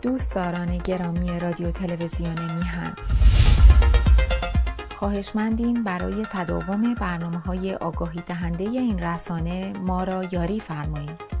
دوستداران گرامی رادیو تلویزیون میهن، خواهشمندیم برای تداوم برنامه‌های آگاهی دهنده این رسانه ما را یاری فرمایید.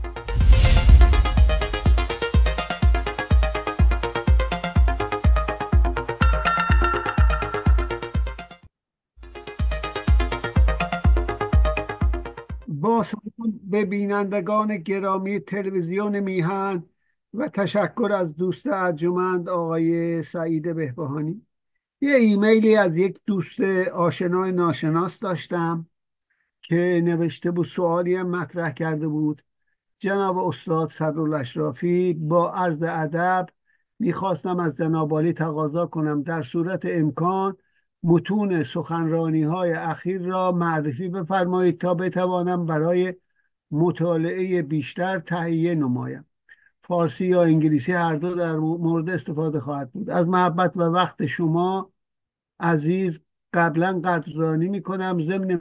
با سلام به بینندگان گرامی تلویزیون میهن و تشکر از دوست ارجمند آقای سعید بهبهانی. یه ایمیلی از یک دوست آشنای ناشناس داشتم که نوشته بود، سوالی هم مطرح کرده بود. جناب استاد صدرالاشرافی، با عرض ادب میخواستم از جناب عالی تقاضا کنم در صورت امکان متون سخنرانی های اخیر را معرفی بفرمایید تا بتوانم برای مطالعه بیشتر تهیه نمایم. فارسی یا انگلیسی هر دو در مورد استفاده خواهد بود. از محبت و وقت شما عزیز قبلا قدردانی میکنم.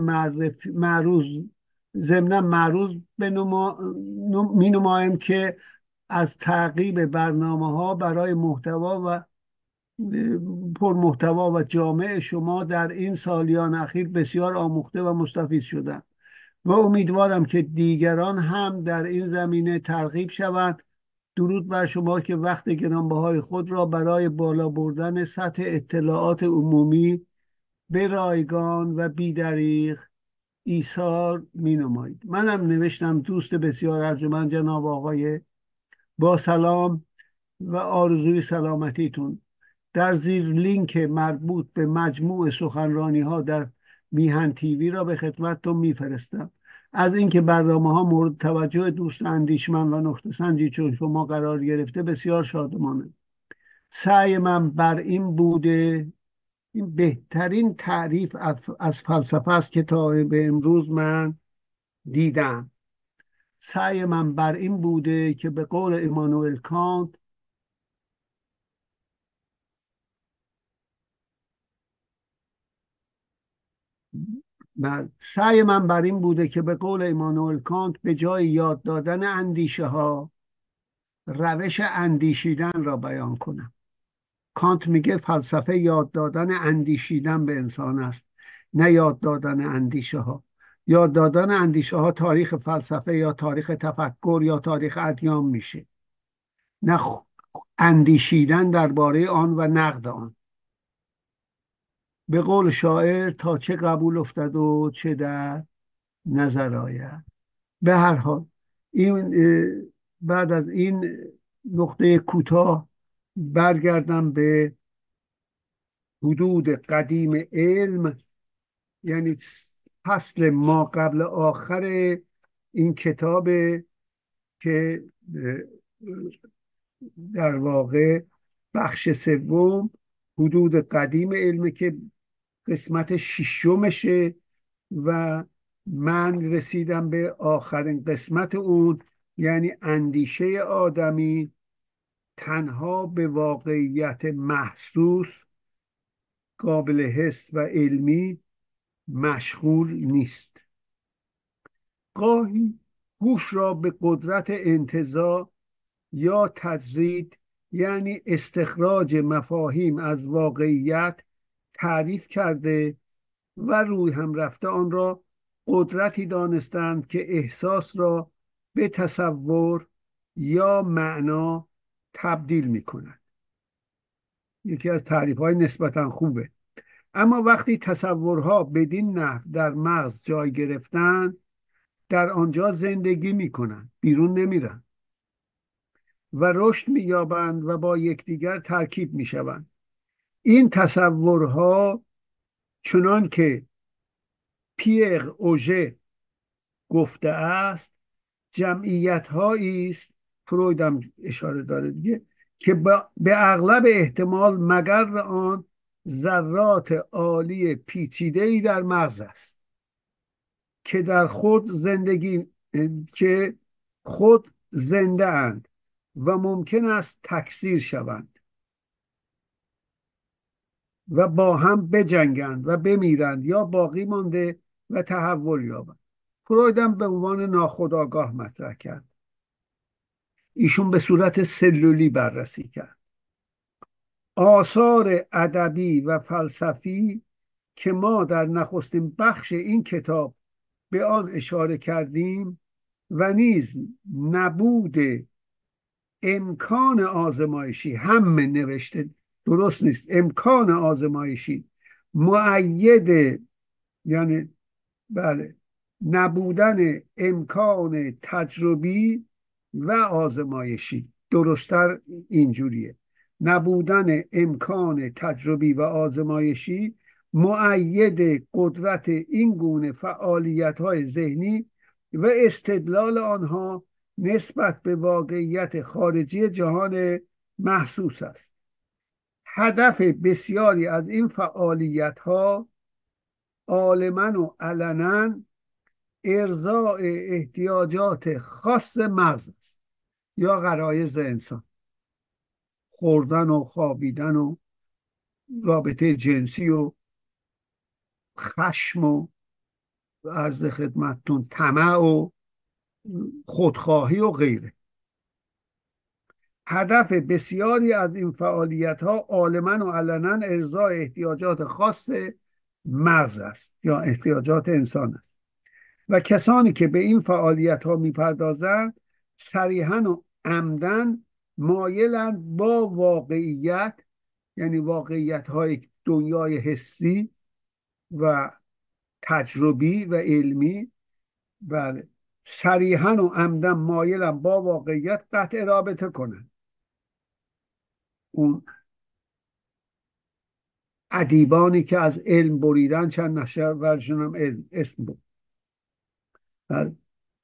ضمن معروض می نمایم که از تعقیب برنامه ها برای محتوا و پرمحتوا و جامع شما در این سالیان اخیر بسیار آموخته و مستفید شدم و امیدوارم که دیگران هم در این زمینه ترغیب شوند. درود بر شما که وقت گرانبهای خود را برای بالا بردن سطح اطلاعات عمومی به رایگان و بی‌دریغ ایثار می نمایید. منم نوشتم دوست بسیار ارجمند جناب آقای، با سلام و آرزوی سلامتیتون در زیر لینک مربوط به مجموع سخنرانی ها در میهن تیوی را به خدمتتون میفرستم. از اینکه برنامه ها مورد توجه دوست اندیشمند و نکته سنجی چون شما قرار گرفته بسیار شادمانم. سعی من بر این بوده، این بهترین تعریف از فلسفه است که تا به امروز من دیدم. سعی من بر این بوده که به قول ایمانوئل کانت به جای یاد دادن اندیشه ها روش اندیشیدن را بیان کنم. کانت میگه فلسفه یاد دادن اندیشیدن به انسان است، نه یاد دادن اندیشه ها. یاد دادن اندیشه ها تاریخ فلسفه یا تاریخ تفکر یا تاریخ ادیان میشه، نه اندیشیدن درباره آن و نقد آن. به قول شاعر تا چه قبول افتد و چه در نظر آید. به هر حال این بعد از این نقطه کوتاه برگردم به حدود قدیم علم، یعنی فصل ما قبل آخر این کتاب که در واقع بخش سوم حدود قدیم علم که قسمت ششمشه و من رسیدم به آخرین قسمت اون، یعنی اندیشه آدمی تنها به واقعیت محسوس قابل حس و علمی مشغول نیست. گاهی هوش را به قدرت انتزاع یا تجرید، یعنی استخراج مفاهیم از واقعیت، تعریف کرده و روی هم رفته آن را قدرتی دانستند که احساس را به تصور یا معنا تبدیل می کند. یکی از تعریف‌های نسبتاً خوبه. اما وقتی تصورها بدین نحو در مغز جای گرفتن، در آنجا زندگی می کنند، بیرون نمیرن و رشد می یابند و با یکدیگر ترکیب می شوند. این تصورها چنان که پیر اوژه گفته است جمعیت هایی است، فروید هم اشاره داره دیگه، که به اغلب احتمال مگر آن ذرات عالی پیچیده‌ای در مغز است که خود زنده اند و ممکن است تکثیر شوند و با هم بجنگند و بمیرند یا باقی مانده و تحول یابند. فروید هم به عنوان ناخودآگاه مطرح کرد. ایشون به صورت سلولی بررسی کرد. آثار ادبی و فلسفی که ما در نخستین بخش این کتاب به آن اشاره کردیم و نیز نبود امکان آزمایشی، هم نوشته درست نیست، امکان آزمایشی مؤید، یعنی بله، نبودن امکان تجربی و آزمایشی، درستتر اینجوریه، نبودن امکان تجربی و آزمایشی مؤید قدرت این گونه فعالیت‌های ذهنی و استدلال آنها نسبت به واقعیت خارجی جهان محسوس است. هدف بسیاری از این فعالیت‌ها عالماً و علناً ارضاء احتیاجات خاص مغز است یا غرایز انسان، خوردن و خوابیدن و رابطه جنسی و خشم و عرض خدمتتون طمع و خودخواهی و غیره. هدف بسیاری از این فعالیت ها عالماً و علناً ارضاء احتیاجات خاص مغز است یا احتیاجات انسان است و کسانی که به این فعالیت ها میپردازند صریحاً و عمداً مایلند با واقعیت، یعنی واقعیت های دنیای حسی و تجربی و علمی، بله، صریحاً و عمداً مایلند با واقعیت قطع رابطه کنند. اون ادیبانی که از علم بریدن، چند نشر ورژنم علم اسم بود، بله.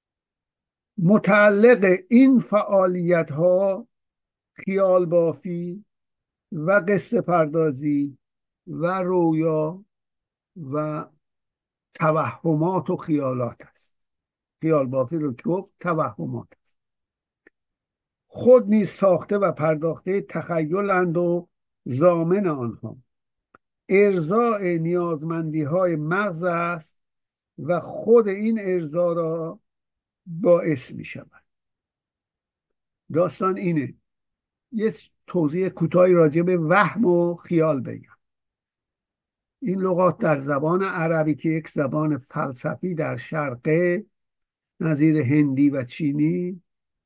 متعلق این فعالیت ها خیال بافی و قصه پردازی و رویا و توهمات و خیالات است. خیال بافی رو که گفت توهمات است. خود نیز ساخته و پرداخته تخیلند و ضامن آنها ارضاء نیازمندی های مغز است و خود این ارضا را باعث می شود. داستان اینه. یه توضیح کوتاهی راجع به وهم و خیال بگم. این لغات در زبان عربی که یک زبان فلسفی در شرقه، نظیر هندی و چینی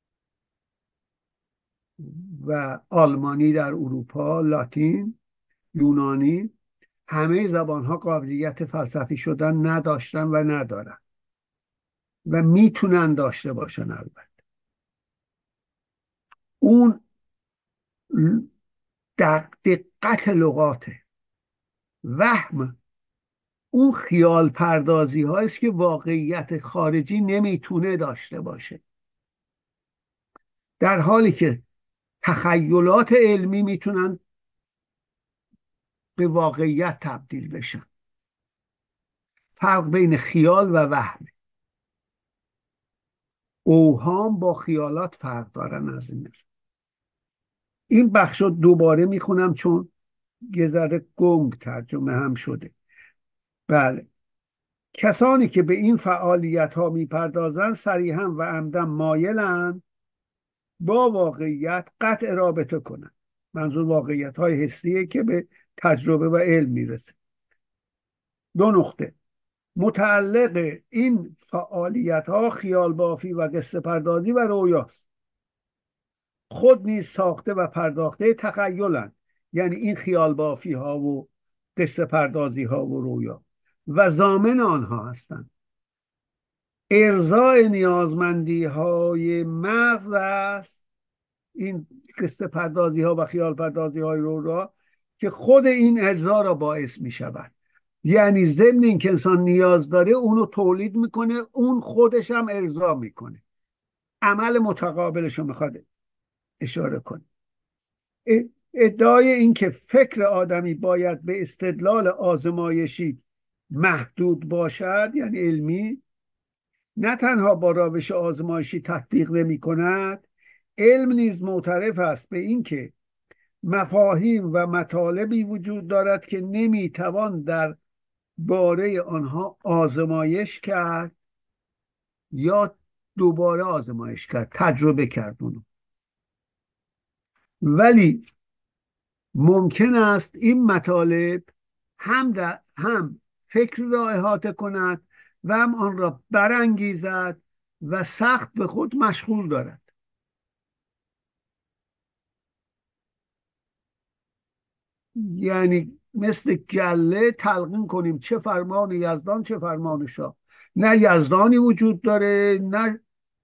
و آلمانی در اروپا، لاتین، یونانی، همه زبانها قابلیت فلسفی شدن نداشتن و ندارن و میتونن داشته باشن. البته اون دقت لغاته. وهم اون خیال پردازی هاییست که واقعیت خارجی نمیتونه داشته باشه، در حالی که تخیلات علمی میتونن به واقعیت تبدیل بشن. فرق بین خیال و وهم. اوهام با خیالات فرق دارن. از این بخش رو دوباره میخونم چون یه ذره گنگ ترجمه هم شده. بله، کسانی که به این فعالیت ها میپردازند صریحاً و عمداً مایلند با واقعیت قطع رابطه کنند. منظور واقعیت های حسیه که به تجربه و علم میرسه. 2 نقطه. متعلق این فعالیت ها خیال بافی و قصه پردازی و رویاست. خود نیز ساخته و پرداخته تخیلند، یعنی این خیال بافی ها و قصه پردازی ها و رویا، و ضامن آنها هستند. ارضاء نیازمندی های مغز است این قصه پردازی ها و خیال پردازی های رویا که خود این ارضا را باعث می شود. یعنی ضمن این که انسان نیاز داره اونو تولید میکنه، اون خودش هم ارضا میکنه. عمل متقابلش رو میخواد اشاره کنه. ادعای این که فکر آدمی باید به استدلال آزمایشی محدود باشد، یعنی علمی، نه تنها با روش آزمایشی تطبیق نمی کند، علم نیز معترف است به این که مفاهیم و مطالبی وجود دارد که نمی توان در باره آنها آزمایش کرد یا دوباره آزمایش کرد، تجربه کرد اونو. ولی ممکن است این مطالب هم فکر را احاطه کند و هم آن را برانگیزد و سخت به خود مشغول دارد. یعنی مثل گله تلقین کنیم چه فرمان یزدان چه فرمان شاه. نه یزدانی وجود داره، نه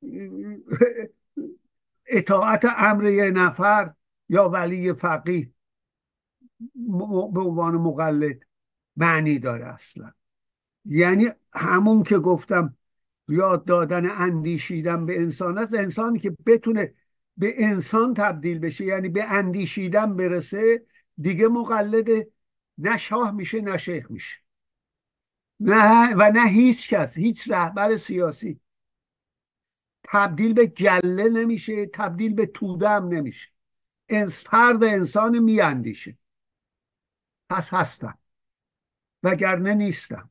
اطاعت امر یه نفر یا ولی فقیه به عنوان مقلد معنی داره اصلا. یعنی همون که گفتم یاد دادن اندیشیدن به انسان است، انسانی که بتونه به انسان تبدیل بشه، یعنی به اندیشیدن برسه، دیگه مقلد نه شاه میشه نه شیخ میشه، نه و نه هیچ کس، هیچ رهبر سیاسی تبدیل به گله نمیشه، تبدیل به توده هم نمیشه. فرد انسان میاندیشه، پس هستم وگرنه نیستم.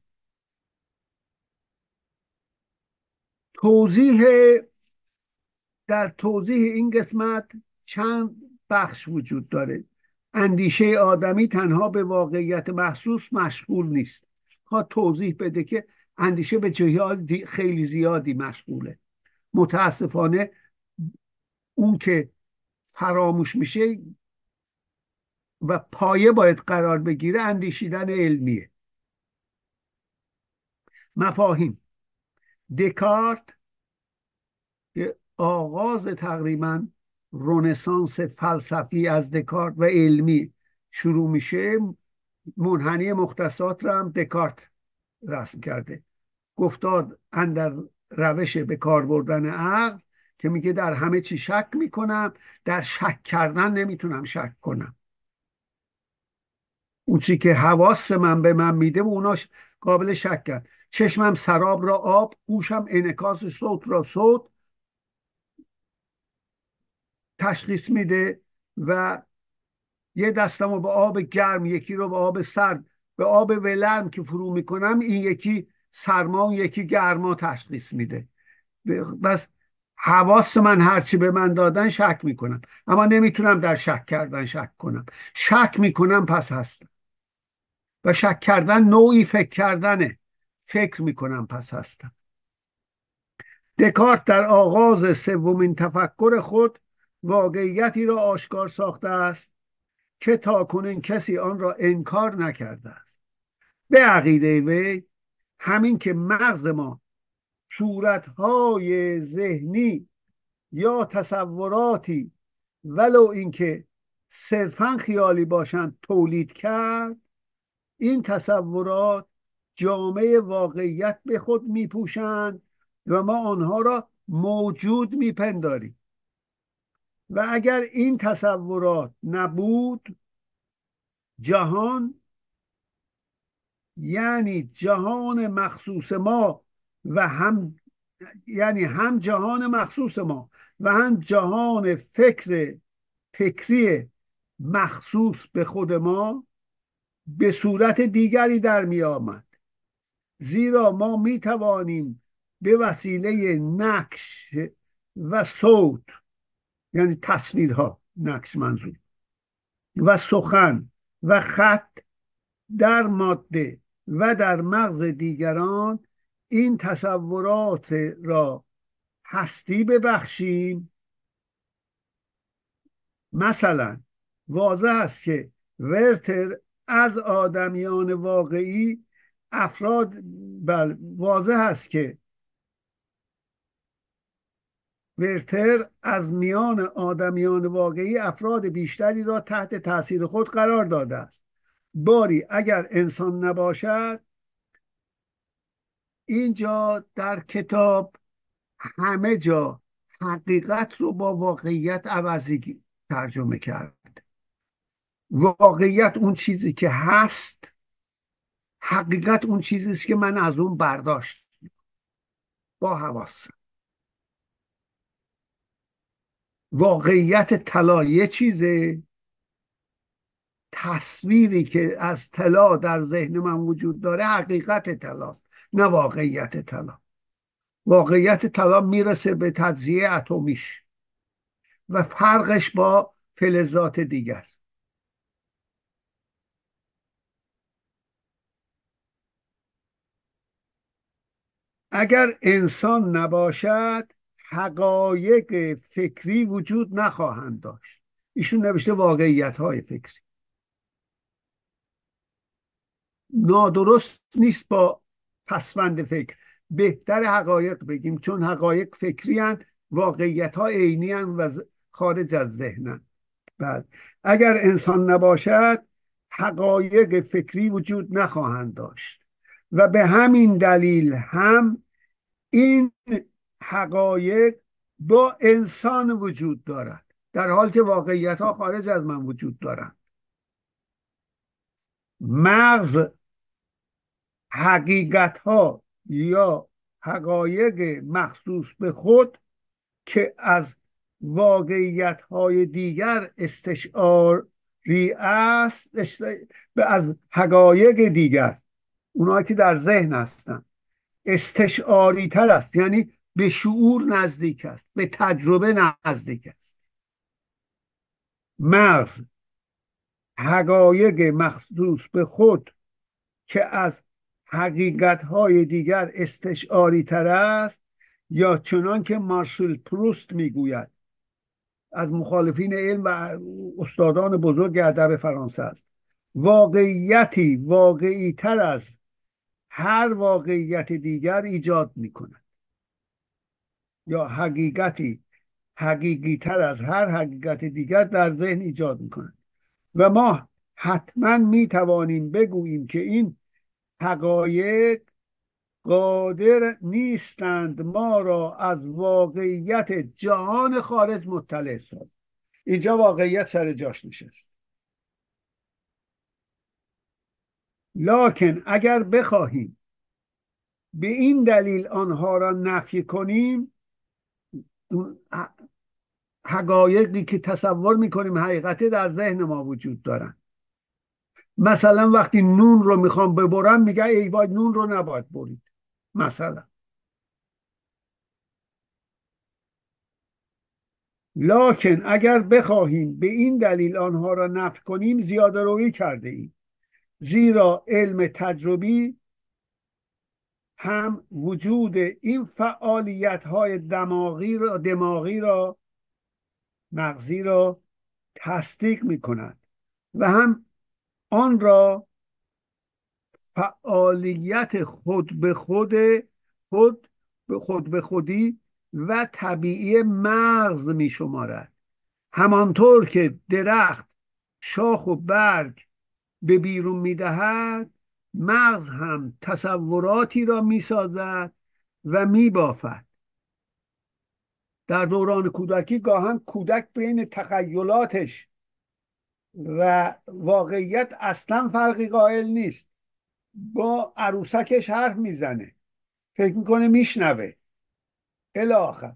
توضیح در توضیح این قسمت چند بخش وجود داره. اندیشه آدمی تنها به واقعیت محسوس مشغول نیست. خواهد توضیح بده که اندیشه به جهات خیلی زیادی مشغوله. متاسفانه اون که فراموش میشه و پایه باید قرار بگیره اندیشیدن علمیه. مفاهیم. دکارت که آغاز تقریبا رنسانس فلسفی از دکارت و علمی شروع میشه، منحنی مختصات را هم دکارت رسم کرده. گفتار اندر روش به کار بردن عقل، که میگه در همه چی شک میکنم، در شک کردن نمیتونم شک کنم. اون چی که حواس من به من میده و اوناش قابل شک کرد. چشمم سراب را آب، گوشم انعکاس صوت را صوت تشخیص میده و یه دستم رو به آب گرم، یکی رو به آب سرد، به آب ولرم که فرو میکنم این یکی سرما و یکی گرما تشخیص میده. بس حواس من هرچی به من دادن شک میکنم، اما نمیتونم در شک کردن شک کنم. شک میکنم پس هستم و شک کردن نوعی فکر کردنه. فکر میکنم پس هستم. دکارت در آغاز سومین تفکر خود واقعیتی را آشکار ساخته است که تاکنون کسی آن را انکار نکرده است. به عقیده وی همین که مغز ما صورتهای ذهنی یا تصوراتی ولو اینکه صرفا خیالی باشند تولید کرد، این تصورات جامعه واقعیت به خود میپوشند و ما آنها را موجود میپنداریم. و اگر این تصورات نبود، جهان، یعنی جهان مخصوص ما و هم یعنی هم جهان مخصوص ما و هم جهان فکری مخصوص به خود ما به صورت دیگری در می آمد. زیرا ما می توانیم به وسیله نقش و صوت، یعنی تصویرها، نقش منظور، و سخن و خط در ماده و در مغز دیگران این تصورات را هستی ببخشیم. مثلا واضح است که ورتر از آدمیان واقعی واضح است که ورتر از میان آدمیان واقعی افراد بیشتری را تحت تاثیر خود قرار داده است. باری اگر انسان نباشد، اینجا در کتاب همه جا حقیقت رو با واقعیت عوضی ترجمه کرد. واقعیت اون چیزی که هست، حقیقت اون چیزی است که من از اون برداشت با حواس. واقعیت طلا یه چیزه، تصویری که از طلا در ذهن من وجود داره حقیقت طلاست، نه واقعیت طلا. واقعیت طلا میرسه به تجزیه اتمیش و فرقش با فلزات دیگر. اگر انسان نباشد حقایق فکری وجود نخواهند داشت. ایشون نوشته واقعیت های فکری. نادرست نیست با پسوند فکر، بهتر حقایق بگیم، چون حقایق فکری هستند، واقعیت ها عینی هستند و خارج از ذهنند. بعد اگر انسان نباشد حقایق فکری وجود نخواهند داشت و به همین دلیل هم این حقایق با انسان وجود دارد، در حالی که واقعیت ها خارج از من وجود دارند. مغز حقیقت ها یا حقایق مخصوص به خود که از واقعیت های دیگر استشعاری است، از حقایق دیگر، اونایی که در ذهن هستند، استشعاری تر است، یعنی به شعور نزدیک است، به تجربه نزدیک است. مغز حقایق مخصوص به خود که از حقیقت‌های دیگر استشعاری تر است، یا چنان که مارسل پروست میگوید، از مخالفین علم و استادان بزرگ ادب فرانسه است، واقعیتی واقعی تر از هر واقعیت دیگر ایجاد می‌کند، یا حقیقتی حقیقی تر از هر حقیقت دیگر در ذهن ایجاد می‌کند. و ما حتما می‌توانیم بگوییم که این حقایق قادر نیستند ما را از واقعیت جهان خارج مطلع سازند. اینجا واقعیت سر جاش نشست. لکن اگر بخواهیم به این دلیل آنها را نفی کنیم، حقایقی که تصور میکنیم حقیقت در ذهن ما وجود دارن. مثلا وقتی نون رو میخوام ببرم میگه ای وای نون رو نباید برید مثلا. لکن اگر بخواهیم به این دلیل آنها را نفی کنیم زیاده رویی کرده ایم، زیرا علم تجربی هم وجود این فعالیت های مغزی را تصدیق می کند و هم آن را فعالیت خود به خودی و طبیعی مغز می شمارد. همانطور که درخت شاخ و برگ به بیرون می دهد، مغز هم تصوراتی را می سازد و می بافد. در دوران کودکی گاهن کودک بین تخیلاتش و واقعیت اصلا فرقی قائل نیست. با عروسکش حرف میزنه، فکر میکنه میشنوه الی آخر.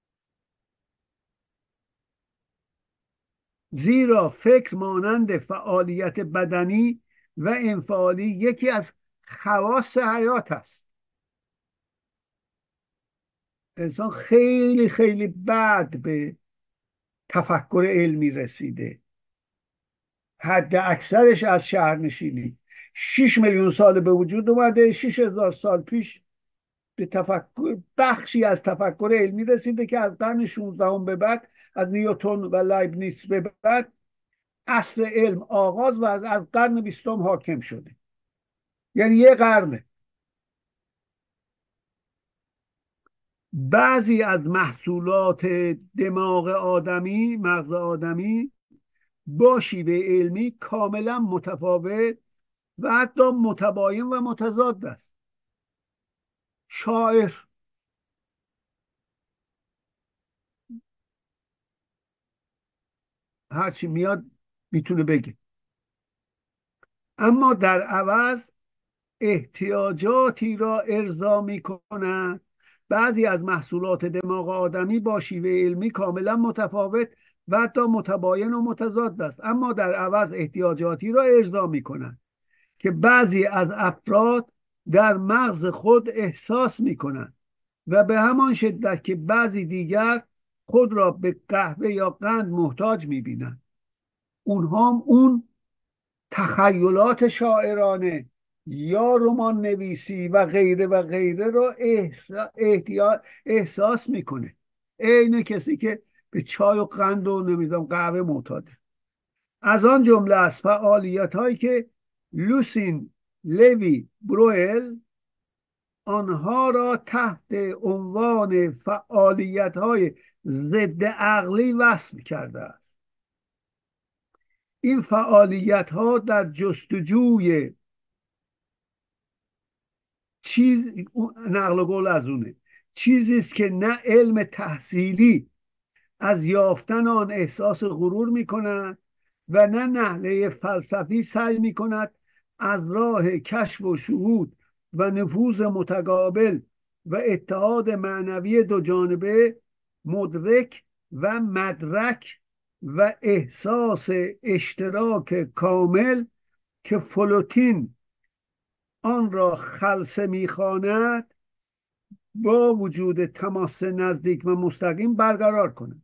زیرا فکر مانند فعالیت بدنی و انفعالی یکی از خواص حیات است. انسان خیلی خیلی بعد به تفکر علمی رسیده، حد اکثرش از شهرنشینی. 6 میلیون سال به وجود اومده، 6000 سال پیش به تفکر بخشی از تفکر علمی رسیده که از قرن 16 به بعد، از نیوتن و لایبنیتس به بعد، عصر علم آغاز و از قرن 20 حاکم شده. یعنی یه قرنه. بعضی از محصولات دماغ آدمی، مغز آدمی، با شیوه علمی کاملا متفاوت و حتی متباین و متضاد است. شاعر هرچی میاد میتونه بگه، اما در عوض احتیاجاتی را ارضا میکنه. بعضی از محصولات دماغ آدمی با شیوه علمی کاملا متفاوت و حتی متباین و متضاد است، اما در عوض احتیاجاتی را ارضا میکنند که بعضی از افراد در مغز خود احساس میکنند و به همان شدت که بعضی دیگر خود را به قهوه یا قند محتاج میبینند. اونها هم اون تخیلات شاعرانه یا رمان نویسی و غیره و غیره رو احساس میکنه. عین کسی که به چای و قند و نمیدونم قهوه معتاده. از آن جمله از فعالیت هایی که لوسین لوی بروئل آنها را تحت عنوان فعالیت های ضد عقلی وصف کرده است. این فعالیت ها در جستجوی نقل و قول از اونه، چیزی است که نه علم تحصیلی از یافتن آن احساس غرور می کند و نه نحله فلسفی سعی می کند از راه کشف و شهود و نفوذ متقابل و اتحاد معنوی دو جانبه مدرک و مدرک و احساس اشتراک کامل که فلوتین آن را خلسه میخواند با وجود تماس نزدیک و مستقیم برقرار کند.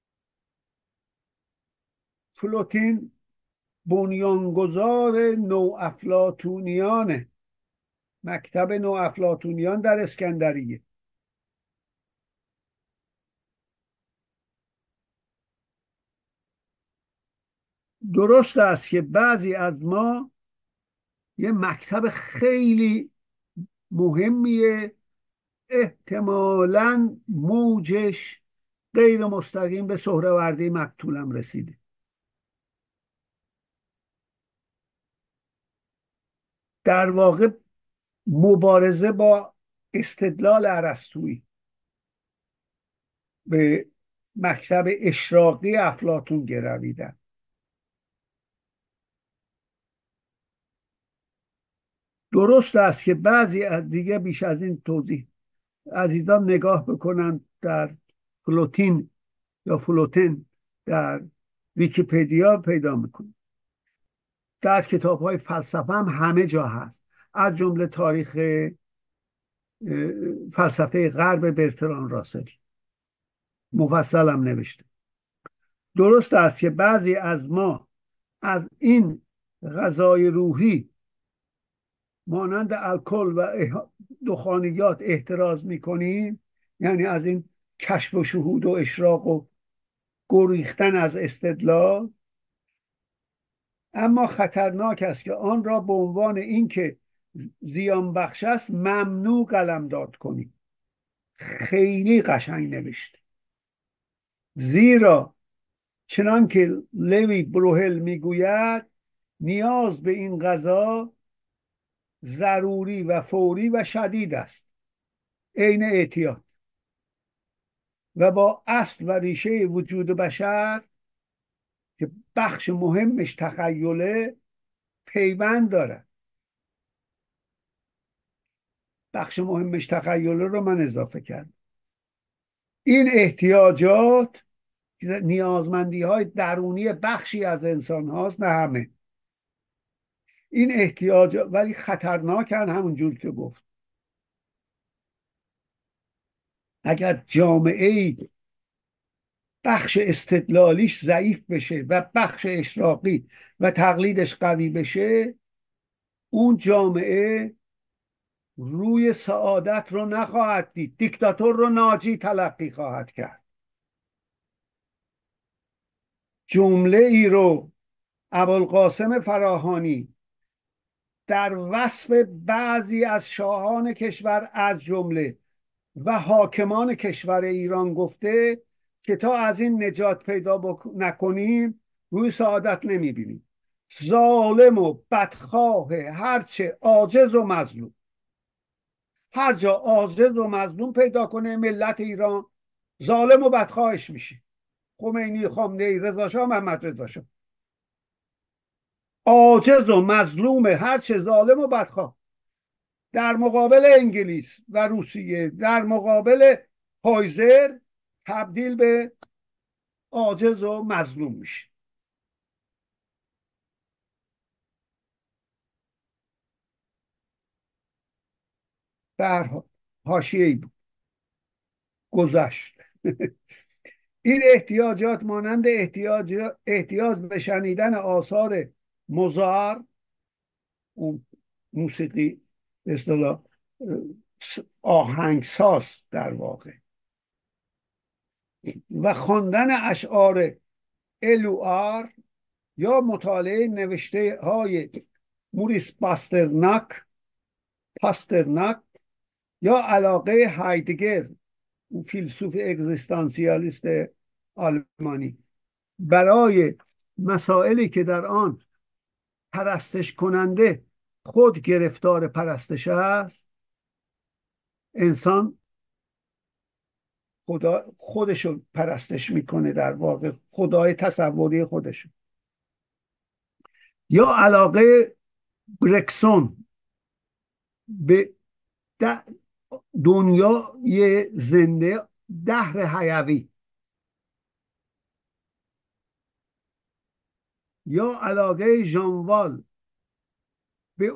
فلوتین بنیانگذار نوافلاطونیانه، مکتب نوافلاطونیان در اسکندریه. درست است که بعضی از ما یه مکتب خیلی مهمیه، احتمالاً موجش غیر مستقیم به سهروردی مقتولم رسیده. در واقع مبارزه با استدلال ارسطویی به مکتب اشراقی افلاطون گرویدن. درست است که بعضی از دیگه بیش از این توضیح عزیزان نگاه بکنن در فلوتین یا فلوتن در ویکیپدیا پیدا میکنن. در کتاب های فلسفه هم همه جا هست، از جمله تاریخ فلسفه غرب برتران راسل مفصل هم نوشته. درست است که بعضی از ما از این غذای روحی مانند الکل و دخانیات احتراز میکنیم، یعنی از این کشف و شهود و اشراق و گریختن از استدلال، اما خطرناک است که آن را به عنوان اینکه زیان بخش است ممنوع قلمداد کنیم. خیلی قشنگ نوشته، زیرا چنان که لوی بروهل میگوید نیاز به این غذا ضروری و فوری و شدید است، عین اعتیاد، و با اصل و ریشه وجود بشر که بخش مهمش تخیله پیوند داره. بخش مهمش تخیله رو من اضافه کردم. این احتیاجات نیازمندی های درونی بخشی از انسان هاست، نه همه. این احتیاج ولی خطرناکن، همون جور که گفت. اگر جامعه بخش استدلالیش ضعیف بشه و بخش اشراقی و تقلیدش قوی بشه، اون جامعه روی سعادت رو نخواهد دید، دیکتاتور رو ناجی تلقی خواهد کرد. جمله ای رو ابوالقاسم فراهانی در وصف بعضی از شاهان کشور از جمله و حاکمان کشور ایران گفته که تا از این نجات پیدا نکنیم روی سعادت نمیبینیم. ظالم و بدخواه هرچه عاجز و مظلوم. هر جا عاجز و مظلوم پیدا کنه ملت ایران ظالم و بدخواهش میشه. خمینی، خامنه‌ای، رضا شاه، محمد رضا شاه. عاجز و مظلوم، هرچه ظالم و بدخواه. در مقابل انگلیس و روسیه، در مقابل هایزر، تبدیل به عاجز و مظلوم میشه. در حاشیه‌ای بود، گذشت. این احتیاجات مانند احتیاج به شنیدن آثار موزار، اون موسیقی به اصطلاح آهنگساز در واقع، و خواندن اشعار الوار یا مطالعه نوشته های موریس پاسترناک یا علاقه هایدگر، اون فیلسوف اگزیستانسیالیست آلمانی، برای مسائلی که در آن پرستش کننده خود گرفتار پرستش است، انسان خودشو پرستش میکنه، در واقع خدای تصوری خودشو. یا علاقه برکسون به دنیای زنده، دهر حیوی. یا علاقه ژانوال به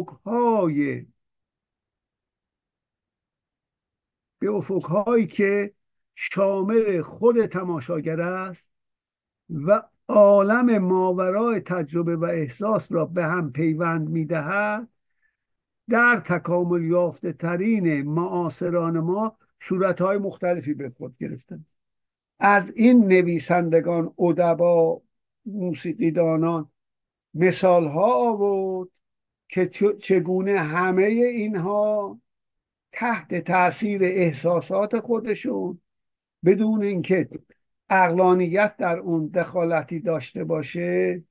افقهایی که شامل خود تماشاگر است و عالم ماورای تجربه و احساس را به هم پیوند می‌دهد. در تکامل یافته ترین معاصران ما صورت‌های مختلفی به خود گرفتند. از این نویسندگان، ادبا، موسیقیدانان مثال‌ها آورد که چگونه همه اینها تحت تاثیر احساسات خودشون، بدون اینکه عقلانیت در اون دخالتی داشته باشه،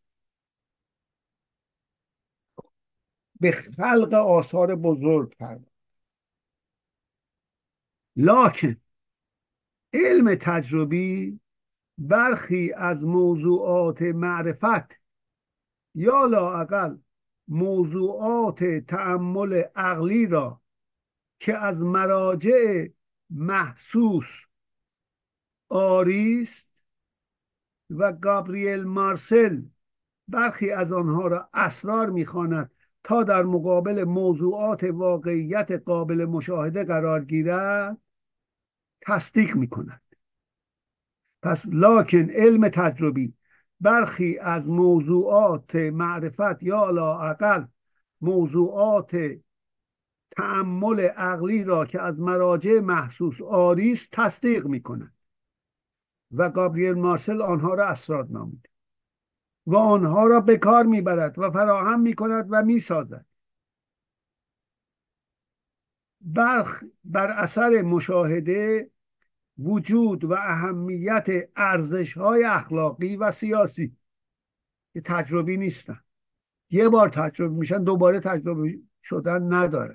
به خلق آثار بزرگ پرداخت. لکن علم تجربی برخی از موضوعات معرفت یا لااقل موضوعات تأمل عقلی را که از مراجع محسوس آریست و گابریل مارسل برخی از آنها را اسرار می‌خواند تا در مقابل موضوعات واقعیت قابل مشاهده قرار گیرد، تصدیق می‌کند. پس لکن علم تجربی برخی از موضوعات معرفت یا لااقل موضوعات تأمل عقلی را که از مراجع محسوس آریست تصدیق می‌کند و گابریل مارسل آنها را اسرار نامید و آنها را به کار میبرد و فراهم میکند و میسازد. بر اثر مشاهده وجود و اهمیت ارزش‌های اخلاقی و سیاسی که تجربی نیستن، یه بار تجربه میشن دوباره تجربه شدن نداره.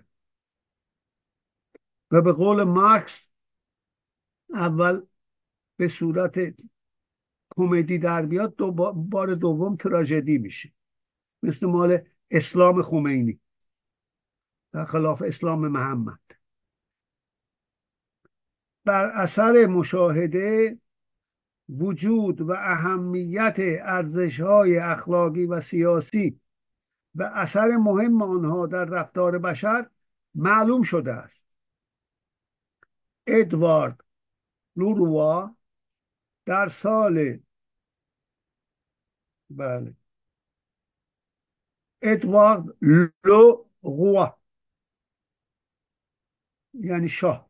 و به قول مارکس اول به صورت کمدی در بیاد، بار دوم تراژدی میشه، مثل مال اسلام خمینی در خلاف اسلام محمد. بر اثر مشاهده وجود و اهمیت ارزش‌های اخلاقی و سیاسی و اثر مهم آنها در رفتار بشر معلوم شده است. ادوارد لوروا در سال ادوارد لوروا یعنی شاه،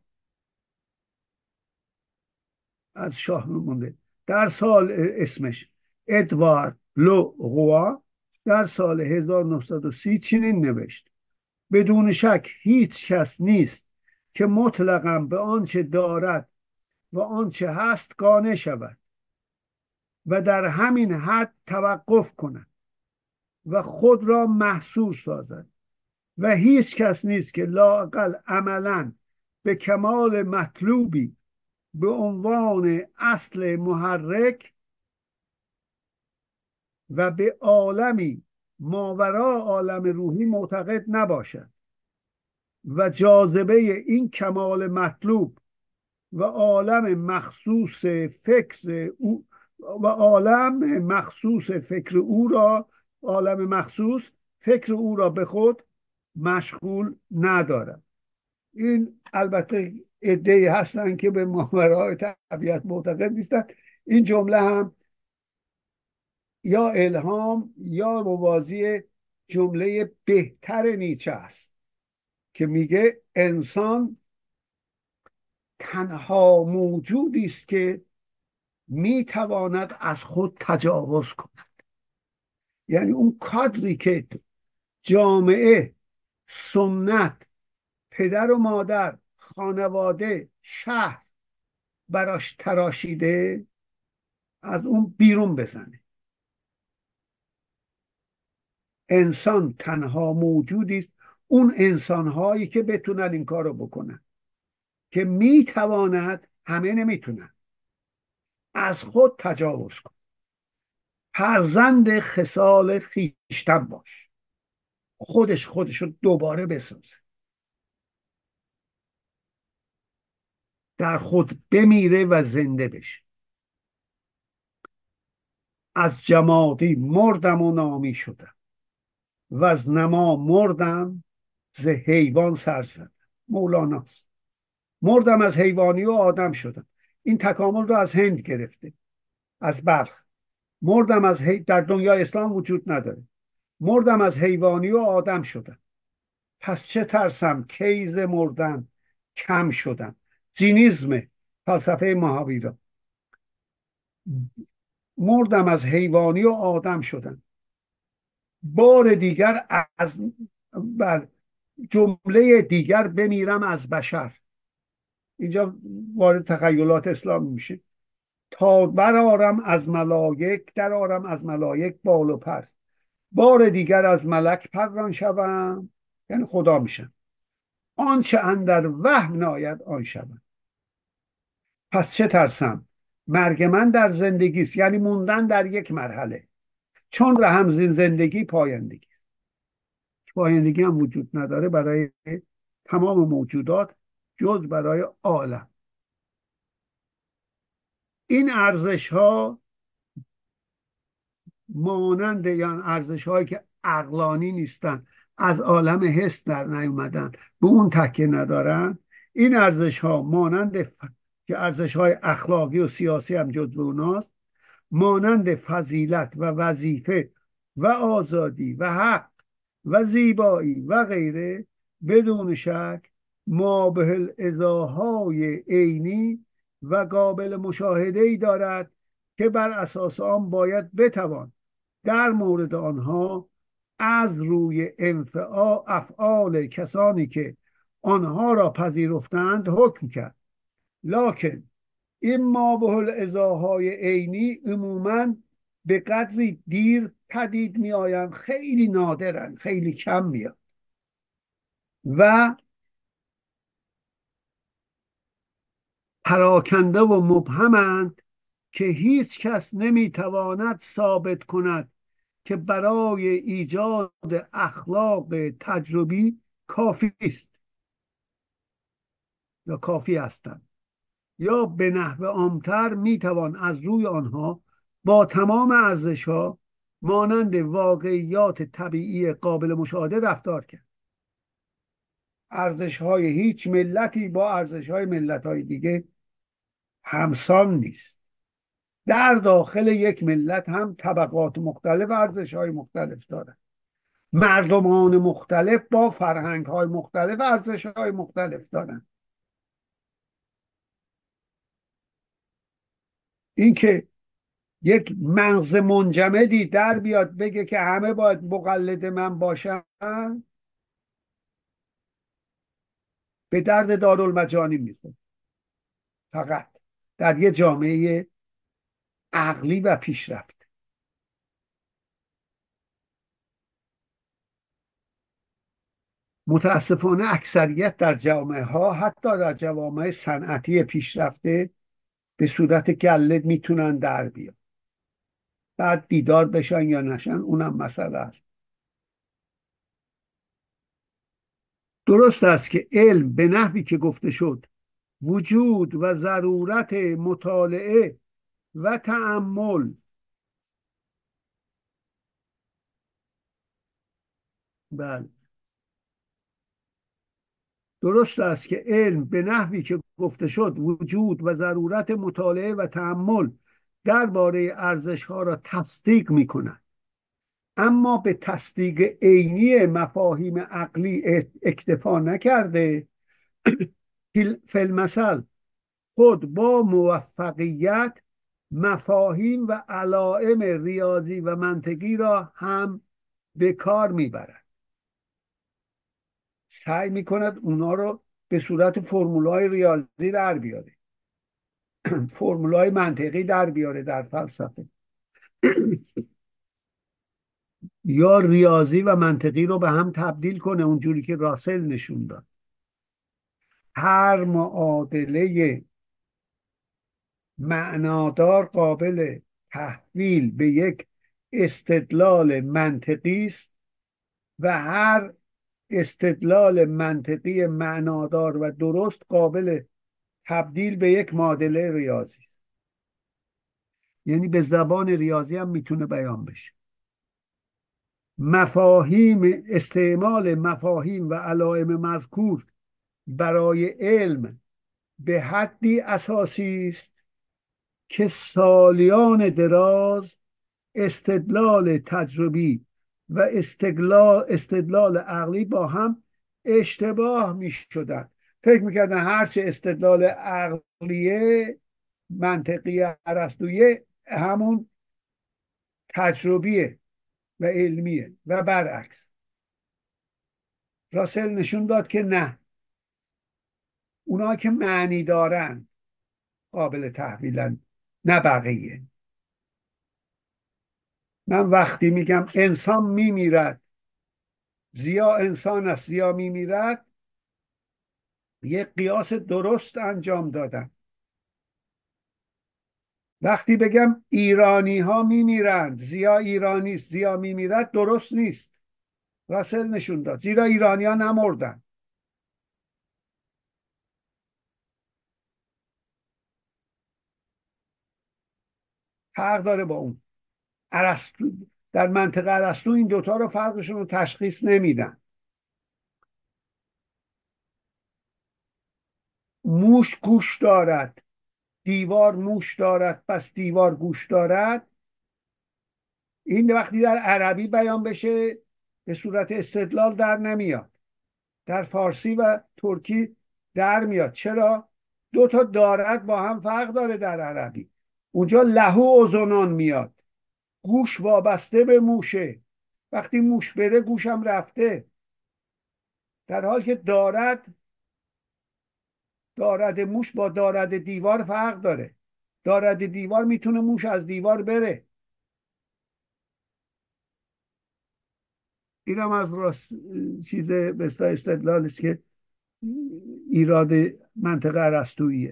از شاه مونده، در سال اسمش ادوارد لوروا در سال 1930 چنین نوشت: بدون شک هیچ کس نیست که مطلقاً به آنچه دارد و آنچه هست قانع شود و در همین حد توقف کند و خود را محصور سازد، و هیچ کس نیست که لااقل عملاً به کمال مطلوبی به عنوان اصل محرک و به عالمی ماورا عالم روحی معتقد نباشد و جاذبه این کمال مطلوب و عالم مخصوص فکر او فکر او را به خود مشغول ندارد. این البته عده‌ای هستن که به ماورای طبیعت معتقد نیستن، این جمله هم یا الهام یا موازی جمله بهتر نیچه است که میگه انسان تنها موجودی است که میتواند از خود تجاوز کند. یعنی اون کادری که جامعه، سنت، پدر و مادر، خانواده، شهر براش تراشیده، از اون بیرون بزنه. انسان تنها موجودی است، اون انسانهایی که بتونن این کارو بکنن، که میتواند، همه نمیتونن، از خود تجاوز کن. فرزند خصال خویشتن باش، خودش رو دوباره بسازه، در خود بمیره و زنده بشه. از جمادی مردم و نامی شدم و از نما مردم ز حیوان سر زدم. مولاناست. مردم از حیوانی و آدم شدم. این تکامل رو از هند گرفته، از بلخ. مردم از در دنیای اسلام وجود نداره. مردم از حیوانی و آدم شدم، پس چه ترسم کیز مردن کم شدم. جینیزم، فلسفه مهاویرا. مردم از حیوانی و آدم شدم، بار دیگر از جمله دیگر بمیرم از بشر. اینجا وارد تخیلات اسلام میشه. تا برآرم از ملائک، درآرم از ملائک بال و پر، بار دیگر از ملک پران شوم، یعنی خدا میشم. آنچه اندر وهم ناید آن شوم. پس چه ترسم مرگ من در زندگی است، یعنی موندن در یک مرحله، چون رحم زین زندگی پایندگی. پایندگی هم وجود نداره برای تمام موجودات جز برای عالم. این ارزش ها مانند، یعنی ارزش هایی که عقلانی نیستن، از عالم حس در نیومدن، به اون تکیه ندارن. این ارزش ها مانند که ارزش های اخلاقی و سیاسی هم جزو اوناست، مانند فضیلت و وظیفه و آزادی و حق و زیبایی و غیره، بدون شک ما به الازاهای عینی و قابل مشاهده ای دارد که بر اساس آن باید بتوان در مورد آنها از روی افعال کسانی که آنها را پذیرفتند حکم کرد. لکن این ما به الازاهای عینی عموماً به قدری دیر پدید می آیند، خیلی نادرن، خیلی کم میاد و پراکنده و مبهمند که هیچ کس نمی تواند ثابت کند که برای ایجاد اخلاق تجربی کافی است یا کافی هستند، یا به نحو عامتر می توان از روی آنها با تمام ارزش‌ها مانند واقعیات طبیعی قابل مشاهده رفتار کرد. ارزش‌های هیچ ملتی با ارزش‌های ملت‌های دیگه همسان نیست. در داخل یک ملت هم طبقات مختلف ارزش‌های مختلف دارند. مردمان مختلف با فرهنگ‌های مختلف ارزش‌های مختلف دارند. اینکه یک مغز منجمدی در بیاد بگه که همه باید مقلد من باشن، به درد دارالمجانی میخوره. فقط در یه جامعه عقلی و پیشرفت. متاسفانه اکثریت در جامعه ها، حتی در جوامع صنعتی پیشرفته، به صورت گله میتونن در بیان. بعد بیدار بشن یا نشن اونم مسئله است. درست است که علم به نحوی که گفته شد وجود و ضرورت مطالعه و تأمل بله درست است که علم به نحوی که گفته شد وجود و ضرورت مطالعه و تأمل درباره ارزش ها را تصدیق می کند، اما به تصدیق عینی مفاهیم عقلی اکتفا نکرده، فی‌المثل خود با موفقیت مفاهیم و علائم ریاضی و منطقی را هم به کار میبرد. سعی میکند اونا رو به صورت فرمولای ریاضی در بیاره، فرمولای منطقی در بیاره در فلسفه، یا ریاضی و منطقی رو به هم تبدیل کنه اونجوری که راسل نشون داد. هر معادله معنادار قابل تحویل به یک استدلال منطقی است و هر استدلال منطقی معنادار و درست قابل تبدیل به یک معادله ریاضی است. یعنی به زبان ریاضی هم میتونه بیان بشه. استعمال مفاهیم و علائم مذکور برای علم به حدی اساسی است که سالیان دراز استدلال تجربی و استدلال عقلی با هم اشتباه می شدن. فکر میکردن هرچه استدلال عقلیه منطقی ارسطویی همون تجربیه و علمیه و برعکس. راسل نشون داد که نه، اونا که معنی دارن قابل تحویلن، نه بقیه. من وقتی میگم انسان میمیرد، زیا انسان است، زیا میمیرد، یک قیاس درست انجام دادم. وقتی بگم ایرانی ها میمیرند، زیا ایرانی است، زیا میمیرد، درست نیست. راسل نشون داد زیرا ایرانی ها نمردن. فرق داره با اون. ارسطو در منطقه ارسطو این دوتا رو فرقشون رو تشخیص نمیدن. موش گوش دارد، دیوار موش دارد، پس دیوار گوش دارد. این وقتی در عربی بیان بشه به صورت استدلال در نمیاد، در فارسی و ترکی در میاد. چرا؟ دو تا دارد با هم فرق داره. در عربی اونجا لهو اذنان میاد، گوش وابسته به موشه، وقتی موش بره گوشم رفته. در حالی که دارد موش با دارد دیوار فرق داره. دارد دیوار میتونه موش از دیوار بره. اینم از چیز بسته استدلال است که ایراد منطقه ارسطوییه.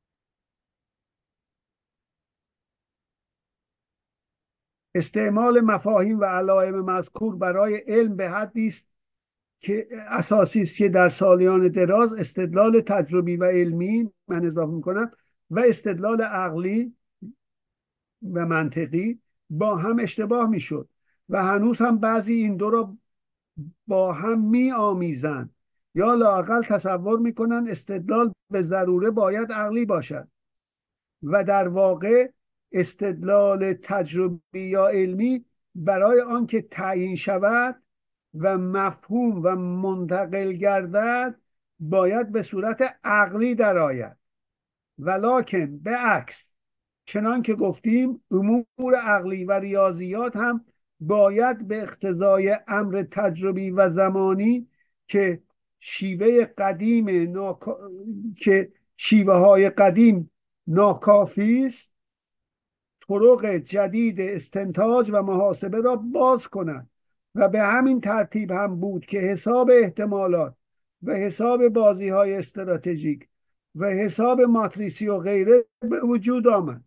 استعمال مفاهیم و علائم مذکور برای علم به حدی است که اساسی است که در سالیان دراز استدلال تجربی و علمی، من اضافه میکنم، و استدلال عقلی و منطقی با هم اشتباه میشد و هنوز هم بعضی این دو را با هم می آمیزن یا لااقل تصور میکنن استدلال به ضروره باید عقلی باشد و در واقع استدلال تجربی یا علمی برای آنکه تعیین شود و مفهوم و منتقل گردد باید به صورت عقلی درآید. ولکن به عکس، چنان که گفتیم، امور عقلی و ریاضیات هم باید به اقتضای امر تجربی و زمانی که شیوه های قدیم ناکافی است، طرق جدید استنتاج و محاسبه را باز کند و به همین ترتیب هم بود که حساب احتمالات و حساب بازی های استراتژیک و حساب ماتریسی و غیره به وجود آمد.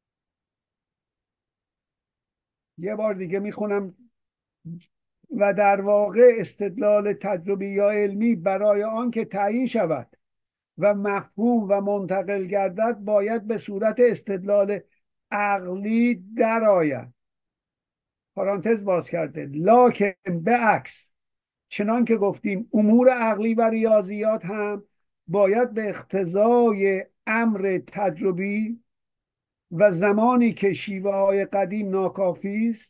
یه بار دیگه میخونم: و در واقع استدلال تجربی یا علمی برای آن که تعیین شود و مفهوم و منتقل گردد باید به صورت استدلال عقلی درآید. پرانتز باز کرده. لکن به عکس، چنان که گفتیم، امور عقلی و ریاضیات هم باید به اقتضای امر تجربی و زمانی که شیوه های قدیم ناکافی است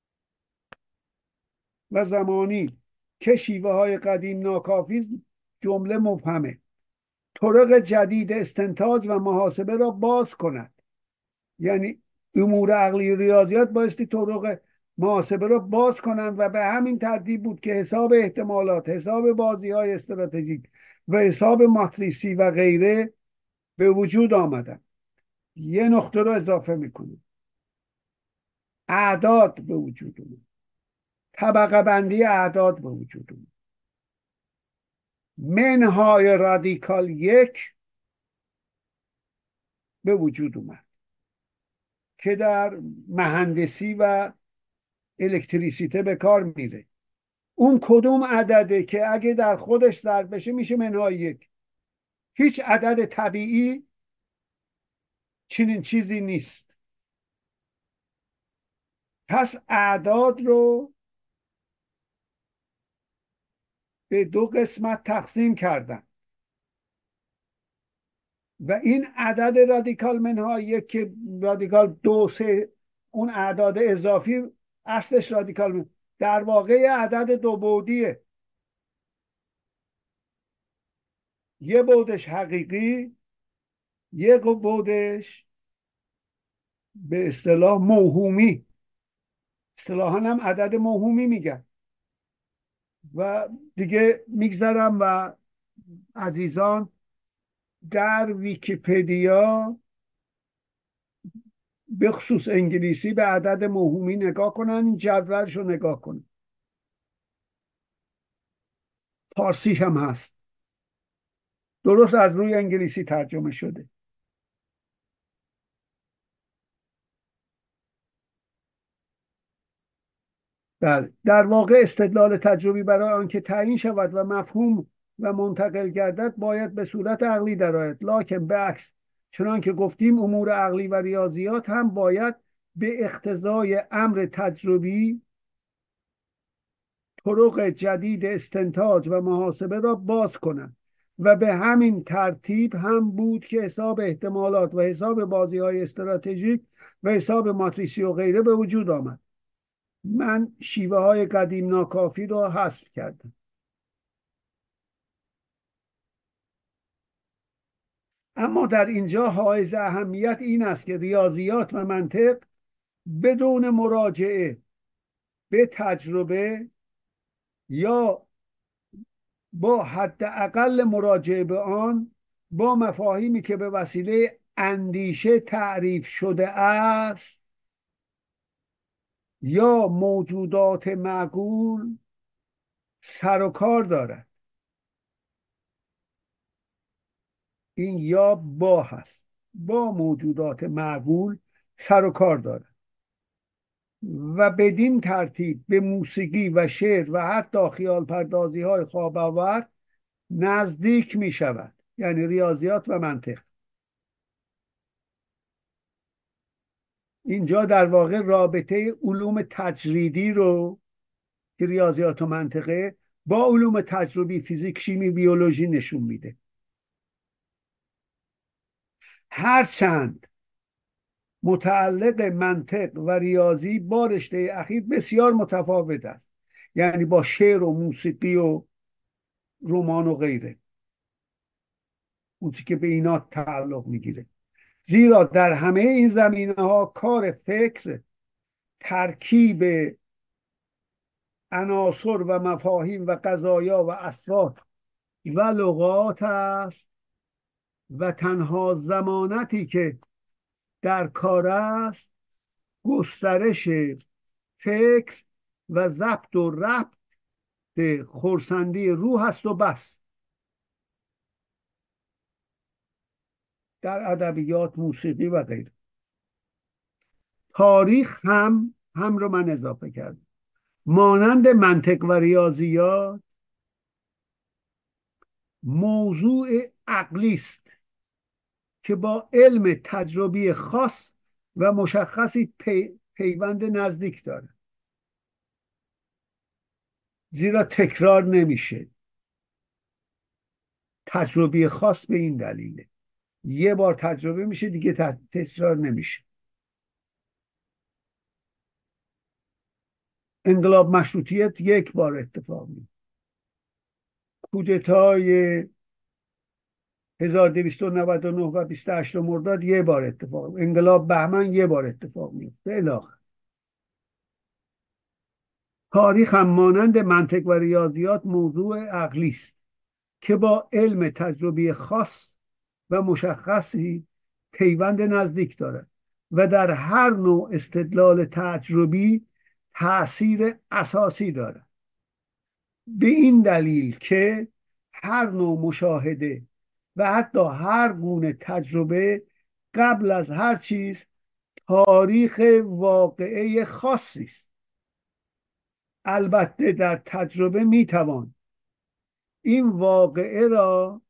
و زمانی که شیوه های قدیم ناکافی است جمله مبهمه. طرق جدید استنتاج و محاسبه را باز کند. یعنی امور عقلی ریاضیات بایستی طرق محاسبه را باز کنند و به همین ترتیب بود که حساب احتمالات، حساب بازی های استراتژیک و حساب ماتریسی و غیره به وجود آمدن. یه نقطه رو اضافه میکنیم، اعداد به وجود اومد، طبقه بندی اعداد به وجود اومد. منهای رادیکال 1 به وجود اومد که در مهندسی و الکتریسیته به کار میره. اون کدوم عدده که اگه در خودش ضرب بشه میشه منهای 1. هیچ عدد طبیعی چنین چیزی نیست. پس اعداد رو به 2 قسمت تقسیم کردن و این عدد رادیکال منهای 1 که رادیکال 2 3 اون اعداد اضافی اصلش رادیکال در واقع عدد 2 بعدیه. یه بعدش حقیقی، یه بعدش به اصطلاح موهومی. اصطلاحاً هم عدد موهومی میگن. و دیگه میگذرم و عزیزان در ویکیپدیا به خصوص انگلیسی به عدد موهومی نگاه کنن، این جدولش رو نگاه کنن. فارسیش هم هست، درست از روی انگلیسی ترجمه شده. بله، در واقع استدلال تجربی برای آنکه تعیین شود و مفهوم و منتقل گردد باید به صورت عقلی درآید، لکن به عکس چنان که گفتیم امور عقلی و ریاضیات هم باید به اقتضای امر تجربی طرق جدید استنتاج و محاسبه را باز کنند و به همین ترتیب هم بود که حساب احتمالات و حساب بازی های استراتژیک و حساب ماتریسی و غیره به وجود آمد. من شیوه های قدیم ناکافی را حذف کردم. اما در اینجا حائز اهمیت این است که ریاضیات و منطق بدون مراجعه به تجربه یا با حداقل مراجعه به آن با مفاهیمی که به وسیله اندیشه تعریف شده است یا موجودات معقول سر و کار دارد. این یا با هست، با موجودات معقول سر و کار دارد و بدین ترتیب به موسیقی و شعر و حتی خیال پردازی های خواب آور نزدیک می شود. یعنی ریاضیات و منطق. اینجا در واقع رابطه علوم تجریدی رو که ریاضیات و منطقه با علوم تجربی فیزیک، شیمی، بیولوژی نشون میده. هرچند متعلق منطق و ریاضی با رشته اخیر بسیار متفاوت است، یعنی با شعر و موسیقی و رمان و غیره، اون چیزی که به اینا تعلق میگیره. زیرا در همه این زمینه ها کار فکر ترکیب عناصر و مفاهیم و قضایا و اصوات و لغات است و تنها ضمانتی که در کار است گسترش فکر و ضبط و ربط خرسندی روح است و بس. در ادبیات، موسیقی و غیره. تاریخ هم رو من اضافه کردم. مانند منطق و ریاضیات موضوع عقلی است که با علم تجربی خاص و مشخصی پیوند نزدیک داره، زیرا تکرار نمیشه. تجربی خاص به این دلیله، یه بار تجربه میشه دیگه تکرار نمیشه. انقلاب مشروطیت یک بار اتفاق میفته، کودتای 1299 و 28 مرداد یه بار اتفاق، انقلاب بهمن یه بار اتفاق میفته الاخر. تاریخ هم مانند منطق و ریاضیات موضوع عقلی است که با علم تجربی خاص و مشخصی پیوند نزدیک دارد و در هر نوع استدلال تجربی تأثیر اساسی دارد. به این دلیل که هر نوع مشاهده و حتی هر گونه تجربه قبل از هر چیز تاریخ واقعه خاصی است. البته در تجربه میتوان این واقعه را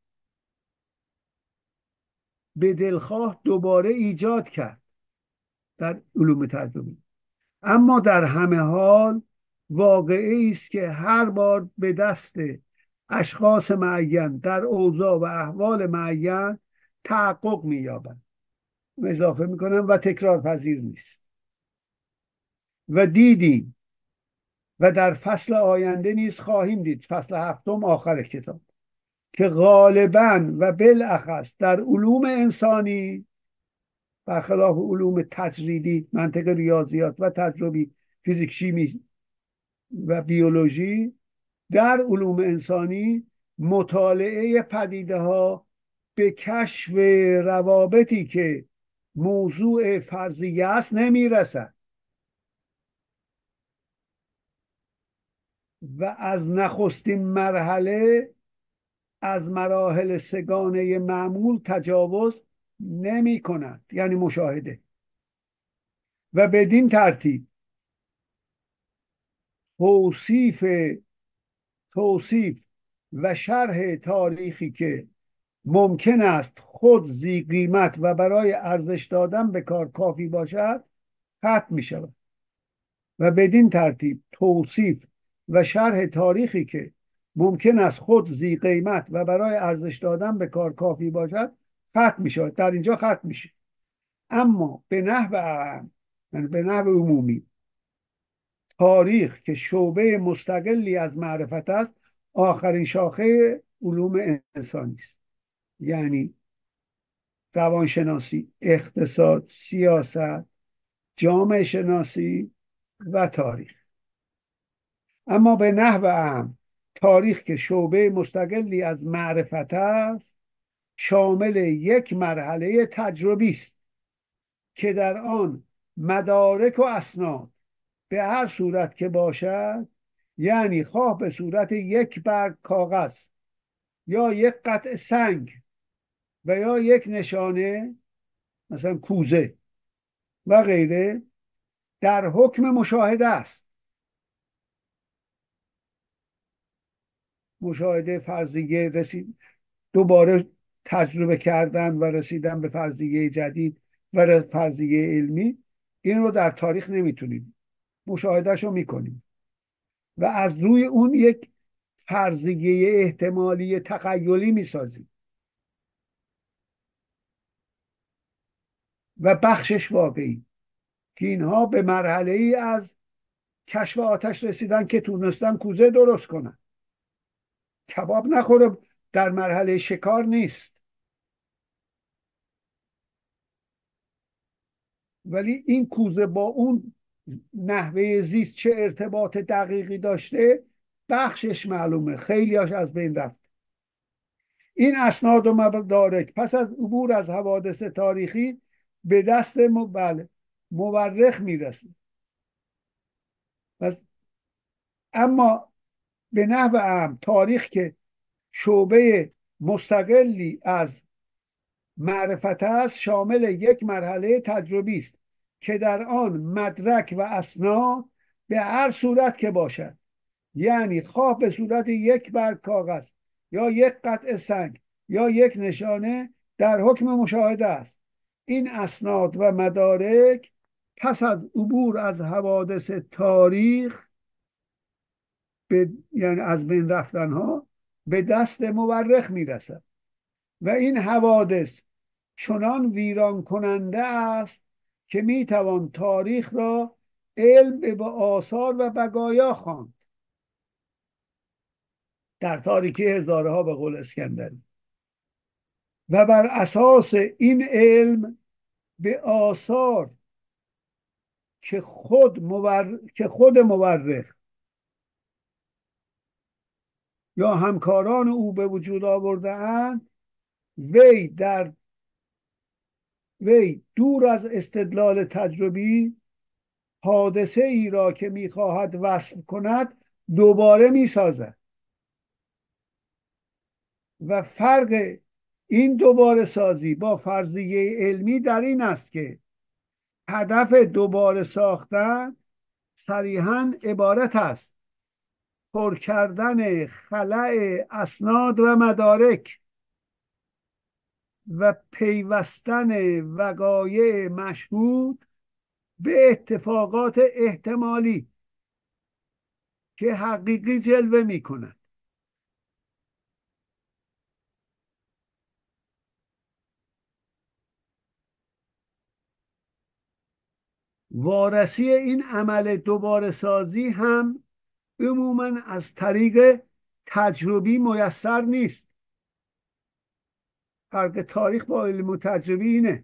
به دلخواه دوباره ایجاد کرد در علوم تجربی، اما در همه حال واقعی است که هر بار به دست اشخاص معین در اوضاع و احوال معین تحقق می‌یابد. اضافه میکنم و تکرار پذیر نیست. و دیدیم و در فصل آینده نیز خواهیم دید، فصل 7 آخر کتاب، که غالباً و بالاخص در علوم انسانی برخلاف علوم تجریدی، منطق ریاضیات و تجربی، فیزیک، شیمی و بیولوژی، در علوم انسانی مطالعه پدیده ها به کشف روابطی که موضوع فرضیه است نمیرسد و از نخستین مرحله از مراحل سگانه معمول تجاوز نمی کند، یعنی مشاهده. و بدین ترتیب توصیف و شرح تاریخی که ممکن است خود ذی قیمت و برای ارزش دادن به کار کافی باشد ختم می شود. و بدین ترتیب توصیف و شرح تاریخی که ممکن است خود ذی قیمت و برای ارزش دادن به کار کافی باشد ختم می شود. در اینجا ختم میشه. اما به نحو عام، یعنی به نحو عمومی، تاریخ که شعبه مستقلی از معرفت است آخرین شاخه علوم انسانی است، یعنی روانشناسی، اقتصاد، سیاست، جامعه شناسی و تاریخ. اما به نحو عام تاریخ که شعبه مستقلی از معرفت است شامل یک مرحله تجربی است که در آن مدارک و اسناد به هر صورت که باشد، یعنی خواه به صورت یک برگ کاغذ یا یک قطع سنگ و یا یک نشانه مثلا کوزه و غیره، در حکم مشاهده است. مشاهده فرضیه، دوباره تجربه کردن و رسیدن به فرضیه جدید و فرضیه علمی، این رو در تاریخ نمیتونیم، مشاهدهش رو میکنیم و از روی اون یک فرضیه احتمالی تخیلی میسازیم و بخشش واقعی، که اینها به مرحله ای از کشف آتش رسیدن که تونستن کوزه درست کنن. کباب نخوره در مرحله شکار نیست، ولی این کوزه با اون نحوه زیست چه ارتباط دقیقی داشته بخشش معلومه، خیلیاش از بین رفت. این اسناد و مدارک پس از عبور از حوادث تاریخی به دست مورخ میرسه. اما به نحو عام تاریخ که شعبه مستقلی از معرفت است شامل یک مرحله تجربی است که در آن مدرک و اسناد به هر صورت که باشد، یعنی خواه به صورت یک برگ کاغذ یا یک قطع سنگ یا یک نشانه، در حکم مشاهده است. این اسناد و مدارک پس از عبور از حوادث تاریخ یعنی از بین رفتنها به دست مورخ میرسد و این حوادث چنان ویران کننده است که میتوان تاریخ را علم به آثار و بقایا خواند، در تاریکی هزاره ها به قول اسکندری، و بر اساس این علم به آثار که خود مورخ یا همکاران او به وجود آورده اند، وی دور از استدلال تجربی حادثه ای را که میخواهد وصف کند دوباره میسازد و فرق این دوباره سازی با فرضیه علمی در این است که هدف دوباره ساختن صریحاً عبارت است پر کردن خلأ اسناد و مدارک و پیوستن وقایع مشهود به اتفاقات احتمالی که حقیقی جلوه می کند. وارسی این عمل دوباره سازی هم عموماً از طریق تجربی میسر نیست. فرق تاریخ با علم و تجربی اینه.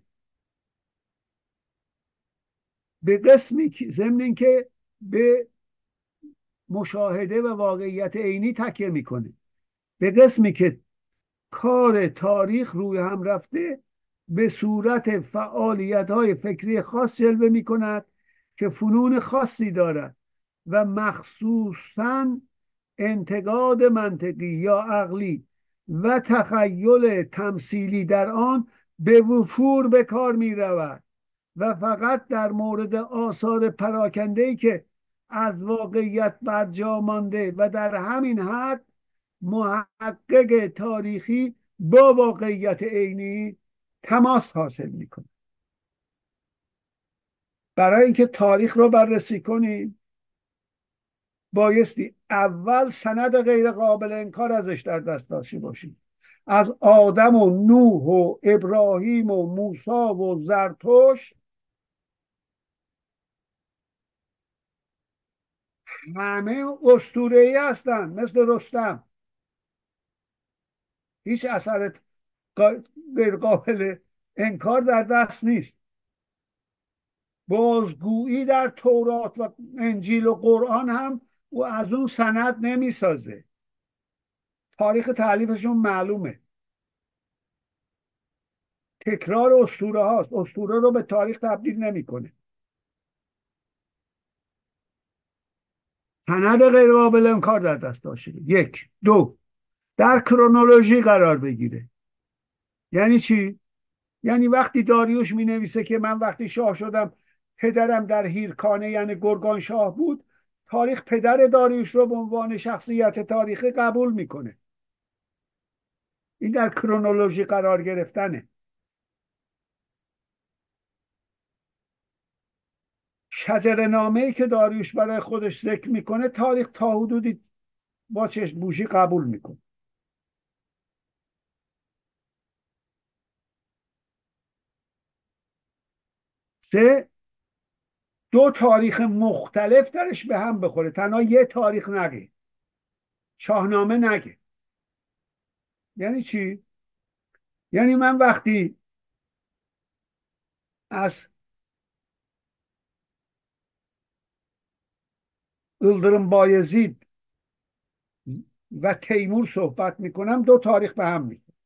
به قسمی که ضمن اینکه به مشاهده و واقعیت عینی تکیه میکنه، به قسمی که کار تاریخ روی هم رفته به صورت فعالیت های فکری خاص جلوه می کند که فنون خاصی دارد و مخصوصاً انتقاد منطقی یا عقلی و تخیل تمثیلی در آن به وفور به کار می رود و فقط در مورد آثار پراکنده‌ای که از واقعیت برجا مانده و در همین حد محقق تاریخی با واقعیت عینی تماس حاصل میکنه. برای اینکه تاریخ رو بررسی کنیم بایستی اول سند غیر قابل انکار ازش در دست داشته باشیم. از آدم و نوح و ابراهیم و موسی و زرتشت همه اسطوره‌ای هستن، مثل رستم. هیچ اثر غیر قابل انکار در دست نیست. بازگویی در تورات و انجیل و قرآن هم و از اون سند نمی سازه. تاریخ تألیفشون معلومه. تکرار اسطوره هاست. اسطوره رو به تاریخ تبدیل نمیکنه. سند غیر قابل انکار در دست داشته. یک. دو، در کرونولوژی قرار بگیره. یعنی چی؟ یعنی وقتی داریوش می نویسه که من وقتی شاه شدم پدرم در هیرکانه یعنی گرگان شاه بود، تاریخ پدر داریوش رو به عنوان شخصیت تاریخی قبول میکنه. این در کرونولوژی قرار گرفتنه. شجره‌نامه‌ای که داریوش برای خودش ذکر میکنه تاریخ تا حدودی با چشم پوشی قبول میکنه. سه، دو تاریخ مختلف درش به هم بخوره، تنها یه تاریخ نگه، شاهنامه نگه. یعنی چی؟ یعنی من وقتی از یلدریم بایزید و تیمور صحبت میکنم دو تاریخ به هم میخوره.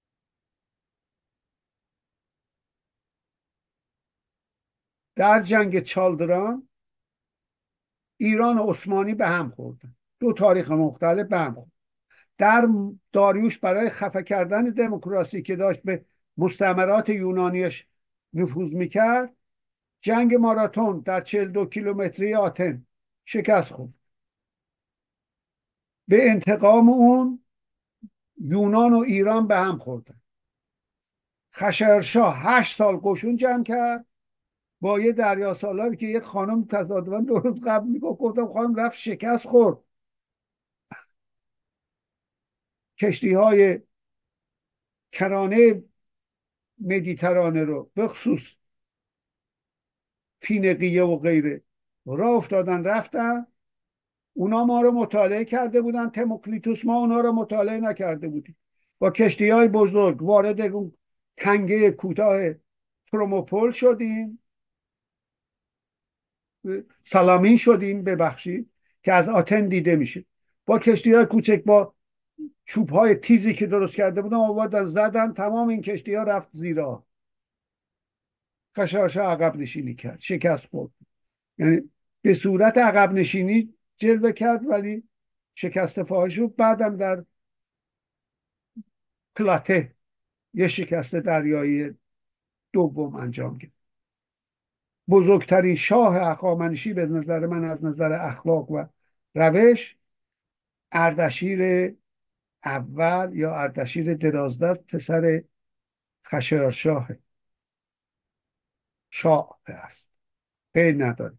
در جنگ چالدران ایران و عثمانی به هم خوردن، دو تاریخ مختلف به هم خوردن. در داریوش برای خفه کردن دموکراسی که داشت به مستعمرات یونانیش نفوذ میکرد، جنگ ماراتون در 42 کیلومتری آتن شکست خورد. به انتقام اون یونان و ایران به هم خوردن. خشایارشا 8 سال قشون جمع کرد با یه دریا سالاری که یک خانم تصادفاً 2 روز قبل گفتم خانم رفت شکست خورد. کشتی های کرانه مدیترانه رو به خصوص فینیقیه و غیره راه افتادن رفتن. اونا ما رو مطالعه کرده بودن، تموکلیتوس، ما اونا رو مطالعه نکرده بودیم. با کشتی های بزرگ وارد اون تنگه کوتاه تروموپول شدیم، سالامین شدیم ببخشید، که از آتن دیده میشه. با کشتی های کوچک، با چوب های تیزی که درست کرده بودن آوردن زدن، تمام این کشتی ها رفت زیرا. خشایارشا عقب نشینی کرد، شکست خورد. یعنی به صورت عقب نشینی جلوه کرد ولی شکست فاحش رو بعدم در پلاته یه شکست دریایی دوم انجام گرفت. بزرگترین شاه هخامنشی به نظر من از نظر اخلاق و روش اردشیر اول یا اردشیر درازدست، پسر خشایارشاه شاه است. غیر نداره.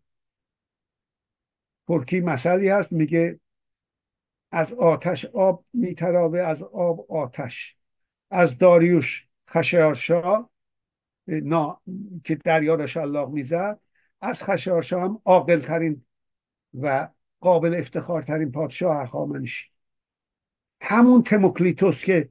ترکی مثلی هست میگه از آتش آب میتراوه، از آب آتش. از داریوش خشایارشا که دریا را شلاق میزد، از خشایارشا هم عاقل ترین و قابل افتخارترین پادشاه هخامنشی. همون تموکلیتوس که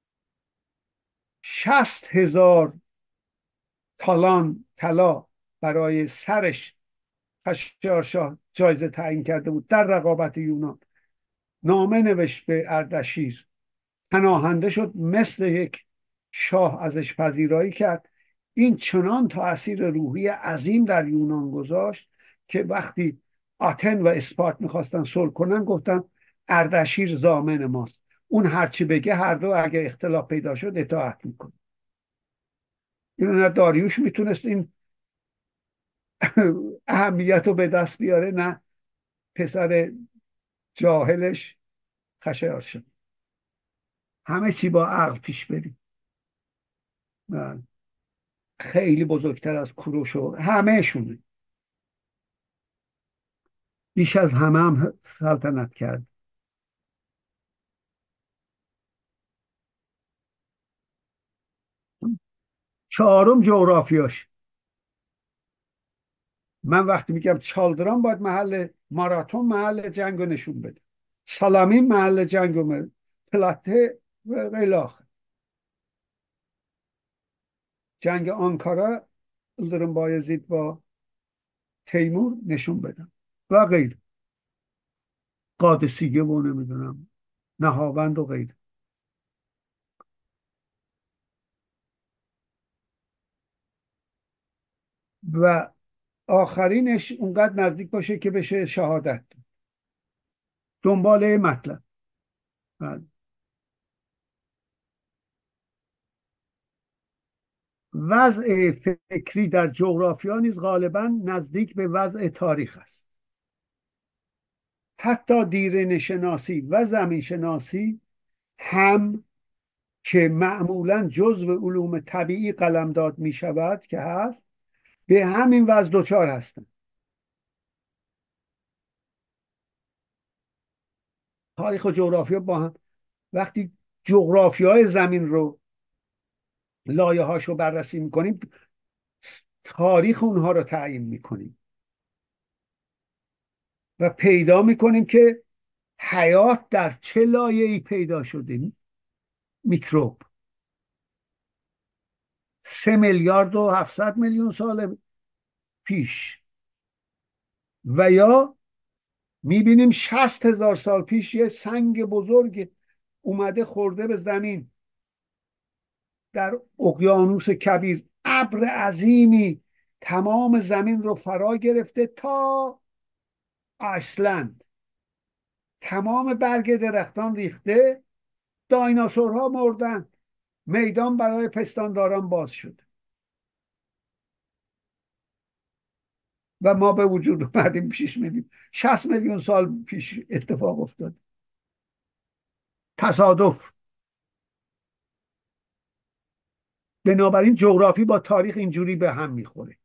60,000 تالان طلا برای سرش خشایارشا جایزه تعیین کرده بود در رقابت یونان، نامه نوشت به اردشیر، پناهنده شد، مثل یک شاه ازش پذیرایی کرد. این چنان تأثیر روحی عظیم در یونان گذاشت که وقتی آتن و اسپارت میخواستن صلح کنن گفتن اردشیر ضامن ماست، اون هرچی بگه هر دو اگه اختلاف پیدا شد اطاعت میکنه. اینو نه داریوش میتونست این اهمیت رو به دست بیاره، نه پسر جاهلش خشایارشا. همه چی با عقل پیش بریم. خیلی بزرگتر از کوروش و همهشونه. بیش از همه هم سلطنت کرد. چهارم جغرافیاش. من وقتی میگم چالدران باید محل ماراتون محل جنگ رو نشون بده، سالامین محل جنگ رو، پلاته و غیلاخ. جنگ آنکارا الدرون بایزید با تیمور نشون بدم و غیر، قادسیه و نمیدونم نهاوند و غیر. و آخرینش اونقدر نزدیک باشه که بشه شهادت. دنباله مطلب. بله. وضع فکری در جغرافیا نیز غالبا نزدیک به وضع تاریخ است. حتی دیرینه شناسی و زمین شناسی هم که معمولا جزو علوم طبیعی قلمداد می شود که هست، به همین وضع دچار هستند. تاریخ و جغرافیا با هم، وقتی جغرافیای زمین رو لایه هاش رو بررسی میکنیم، تاریخ اونها رو تعیین میکنیم و پیدا میکنیم که حیات در چه لایه‌ای پیدا شده. میکروب 3,700,000,000 سال پیش، و یا میبینیم 60,000 سال پیش یه سنگ بزرگ اومده خورده به زمین در اقیانوس کبیر، ابر عظیمی تمام زمین رو فرا گرفته تا آیسلند، تمام برگ درختان ریخته، دایناسورها مردن، میدان برای پستانداران باز شد و ما به وجود اومدیم. 60 میلیون سال پیش اتفاق افتاد. تصادف. بنابراین جغرافی با تاریخ اینجوری به هم میخوره.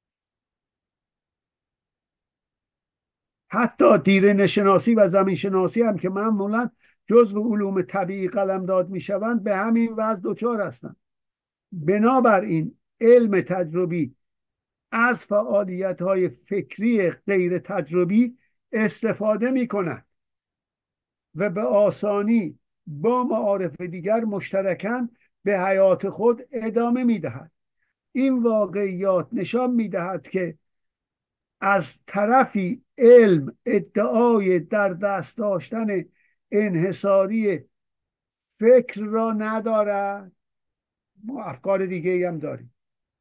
حتی دیرینه شناسی و زمین شناسی هم که معمولا جزو علوم طبیعی قلمداد میشوند به همین وضع دچار هستند. بنابراین علم تجربی از فعالیت‌های فکری غیر تجربی استفاده می‌کند و به آسانی با معارف دیگر مشترکاً به حیات خود ادامه می‌دهد. این واقعیات نشان می‌دهد که از طرفی علم ادعای در دست داشتن انحصاری فکر را ندارد، ما افکار دیگه ای هم داریم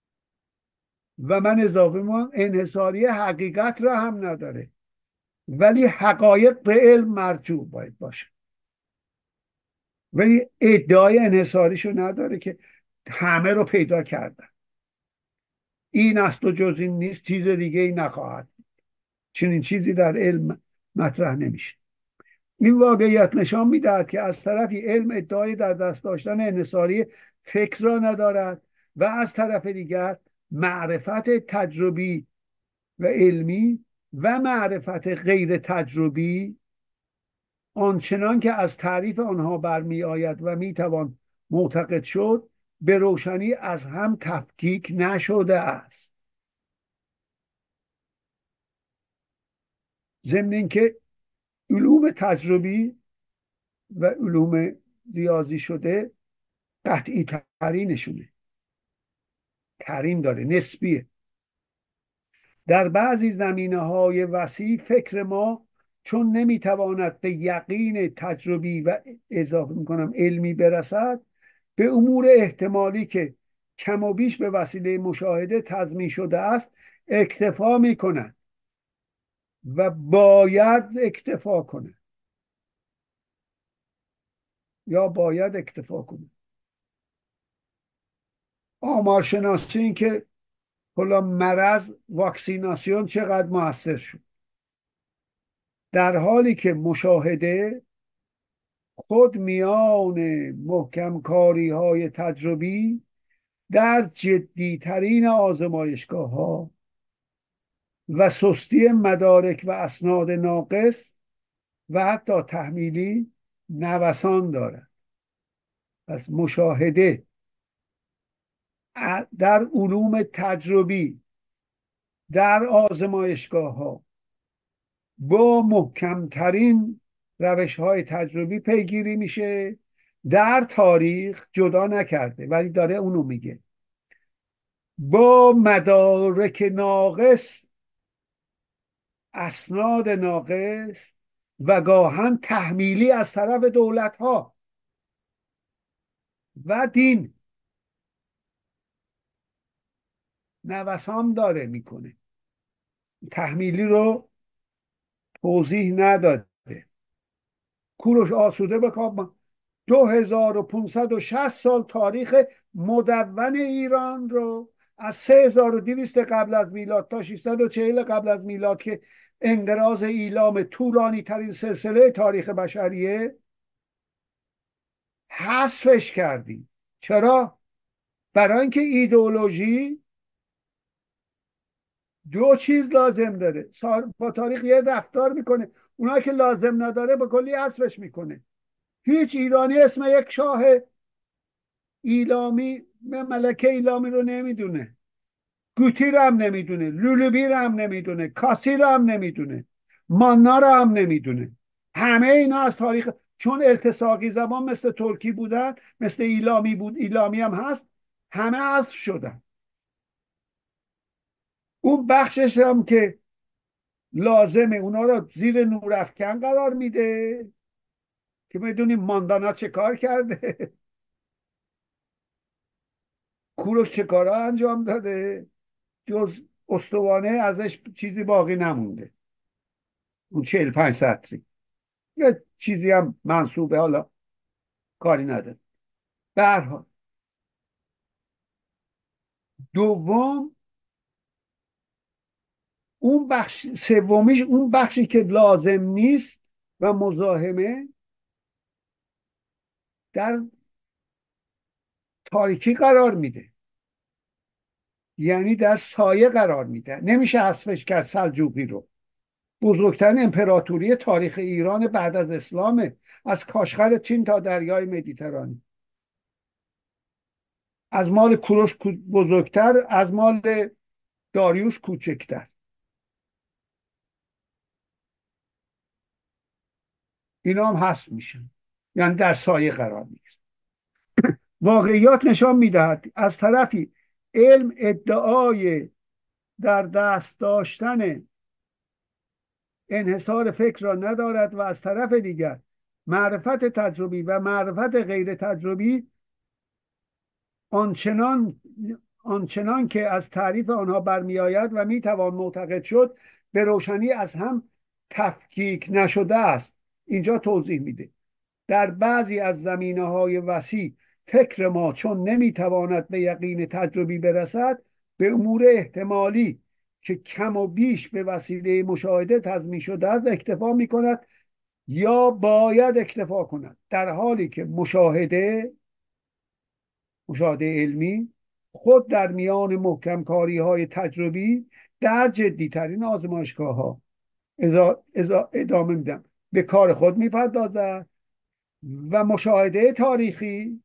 و من اضافه می‌کنم انحصاری حقیقت را هم نداره، ولی حقایق به علم مرجوع باید باشه، ولی ادعای انحصاریشو نداره که همه رو پیدا کردن، این است و جز این نیست، چیز دیگه ای نخواهد، چنین چیزی در علم مطرح نمیشه. این واقعیت نشان میدهد که از طرفی علم ادعای در دست داشتن انحصاری فکر را ندارد و از طرف دیگر معرفت تجربی و علمی و معرفت غیر تجربی آنچنان که از تعریف آنها برمی آید و می توان معتقد شد به روشنی از هم تفکیک نشده است. ضمن اینکه علوم تجربی و علوم ریاضی شده قطعی ترینشونه، ترین داره، نسبیه. در بعضی زمینه های وسیع فکر ما چون نمیتواند به یقین تجربی و اضافه میکنم علمی برسد، به امور احتمالی که کم و بیش به وسیله مشاهده تضمین شده است اکتفا میکند و باید اکتفا کنه یا باید اکتفا کنه. آمارشناسی این که کلا مرض واکسیناسیون چقدر موثر شد، در حالی که مشاهده خود میان محکم کاری های تجربی در جدی ترین آزمایشگاه ها و سستی مدارک و اسناد ناقص و حتی تحمیلی نوسان دارد. پس مشاهده در علوم تجربی در آزمایشگاه ها با محکمترین روش های تجربی پیگیری میشه، در تاریخ جدا نکرده ولی داره اونو میگه، با مدارک ناقص، اسناد ناقص و گاهن تحمیلی از طرف دولت ها و دین نوسان داره میکنه. تحمیلی رو توضیح نداده. کوروش آسوده بکن 2560 سال تاریخ مدون ایران رو از 3200 قبل از میلاد تا 640 قبل از میلاد که انقراض ایلام طولانی ترین سلسله تاریخ بشریه حذفش کردیم. چرا؟ برای اینکه ایدئولوژی دو چیز لازم داره، با تاریخ یه رفتار میکنه، اونایی که لازم نداره به کلی حذفش میکنه. هیچ ایرانی اسم یک شاه ایلامی ملکه ایلامی رو نمیدونه، گوتی رو هم نمیدونه، لولوبی رو هم نمیدونه، کاسی رو هم نمیدونه، مانا رو هم نمیدونه. همه اینا از تاریخ، چون التصاقی زبان مثل ترکی بودن، مثل ایلامی بود، ایلامی هم هست، همه حذف شدن. اون بخشش هم که لازمه اونا رو زیر نورافکن قرار میده که بدونیم ماندانا چه کار کرده، کوروش چه کارا انجام داده، جز استوانه ازش چیزی باقی نمونده. اون 45 سطری یه چیزی هم منصوبه، حالا کاری نداره. به هر حال دوم، اون بخش سومیش، اون بخشی که لازم نیست و مزاحمه، در تاریکی قرار میده، یعنی در سایه قرار میده، نمیشه حذفش کرد. سلجوقی رو بزرگترین امپراتوری تاریخ ایران بعد از اسلامه، از کاشغر چین تا دریای مدیترانه، از مال کوروش بزرگتر، از مال داریوش کوچکتر. اینا هم هست میشن، یعنی در سایه قرار میگیره. واقعیات نشان میدهد از طرفی علم ادعای در دست داشتن انحصار فکر را ندارد و از طرف دیگر معرفت تجربی و معرفت غیر تجربی آنچنان که از تعریف آنها برمیآید و میتوان معتقد شد به روشنی از هم تفکیک نشده است. اینجا توضیح میده در بعضی از زمینه‌های وسیع فکر ما چون نمیتواند به یقین تجربی برسد به امور احتمالی که کم و بیش به وسیله مشاهده تضمین شده است اکتفا میکند یا باید اکتفا کند، در حالی که مشاهده علمی خود در میان محکم کاری های تجربی در جدی ترین آزمایشگاه ها ادامه میدم به کار خود میپردازد و مشاهده تاریخی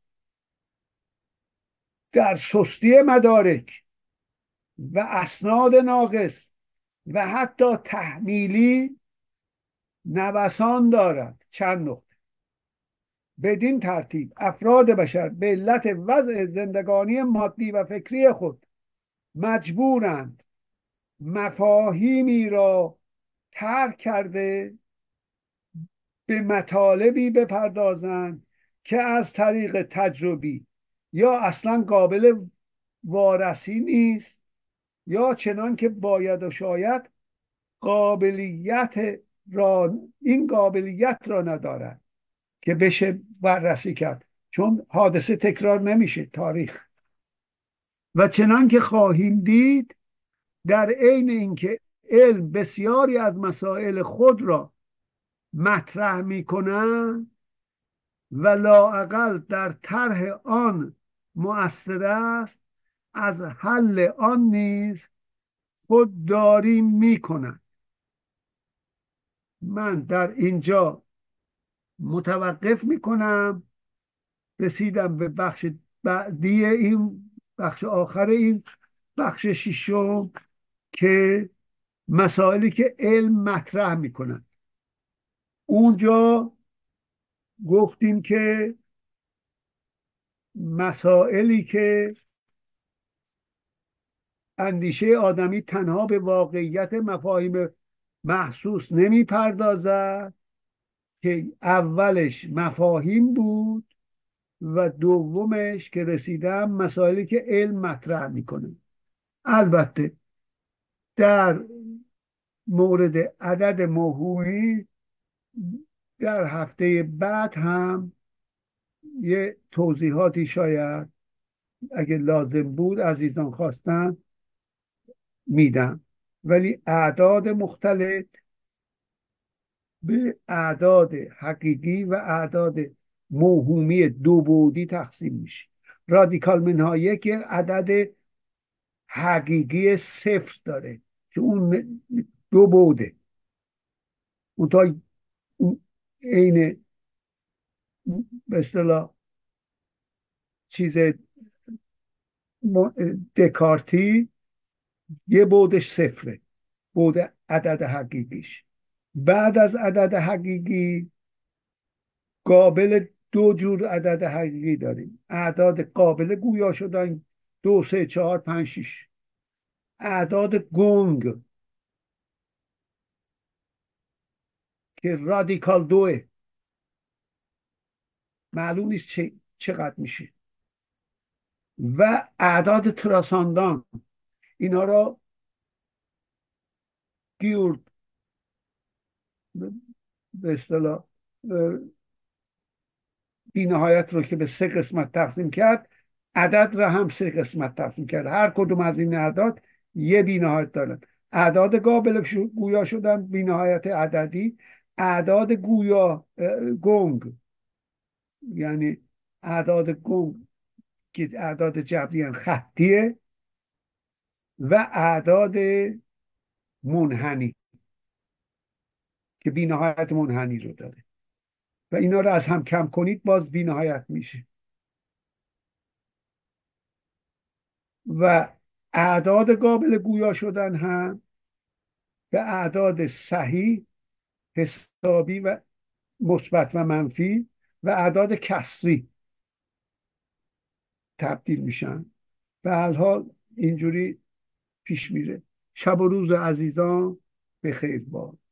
در سستی مدارک و اسناد ناقص و حتی تحمیلی نوسان دارد. چند نقطه. بدین ترتیب افراد بشر به علت وضع زندگانی مادی و فکری خود مجبورند مفاهیمی را ترک کرده به مطالبی بپردازند که از طریق تجربی یا اصلا قابل وارسی نیست یا چنان که باید و شاید این قابلیت را ندارد که بشه بررسی کرد، چون حادثه تکرار نمیشه تاریخ. و چنان که خواهیم دید در عین اینکه علم بسیاری از مسائل خود را مطرح میکنند و لااقل در طرح آن مؤثر است، از حل آن نیز خودداری میکنند. من در اینجا متوقف میکنم. رسیدم به بخش بعدی این بخش آخر این بخش ششم که مسائلی که علم مطرح میکنن. اونجا گفتیم که مسائلی که اندیشه آدمی تنها به واقعیت مفاهیم محسوس نمیپردازد که اولش مفاهیم بود و دومش که رسیدم مسائلی که علم مطرح میکنه. البته در مورد عدد موهومی در هفته بعد هم یه توضیحاتی شاید اگه لازم بود عزیزان خواستن میدم، ولی اعداد مختلط به اعداد حقیقی و اعداد موهومی دو بعدی تقسیم میشه. رادیکال منها یک عدد حقیقی صفر داره که اون دو بعده، اون تا عین به اصطلاح چیز دکارتی یه بعدش صفره، بعد عدد حقیقیش. بعد از عدد حقیقی قابل دو جور عدد حقیقی داریم. اعداد قابل گویا شدن 2 3 4 5 6. اعداد گنگ که رادیکال دوه معلوم نیست چقدر میشه. و اعداد تراساندان، اینا را گیورد به اصطلاح بی نهایت رو که به 3 قسمت تقسیم کرد، عدد را هم 3 قسمت تقسیم کرد. هر کدوم از این اعداد یه بی نهایت دارن. اعداد قابل گویا شدن بی نهایت عددی، اعداد گنگ یعنی اعداد گنگ که اعداد جبری خطیه، و اعداد منحنی که بی نهایت منحنی رو داره و اینا رو از هم کم کنید باز بی نهایت میشه. و اعداد قابل گویا شدن هم به اعداد صحیح، حسابی و مثبت و منفی و اعداد کسری تبدیل میشن. به هر حال اینجوری پیش میره. شب و روز عزیزان به خیر باد.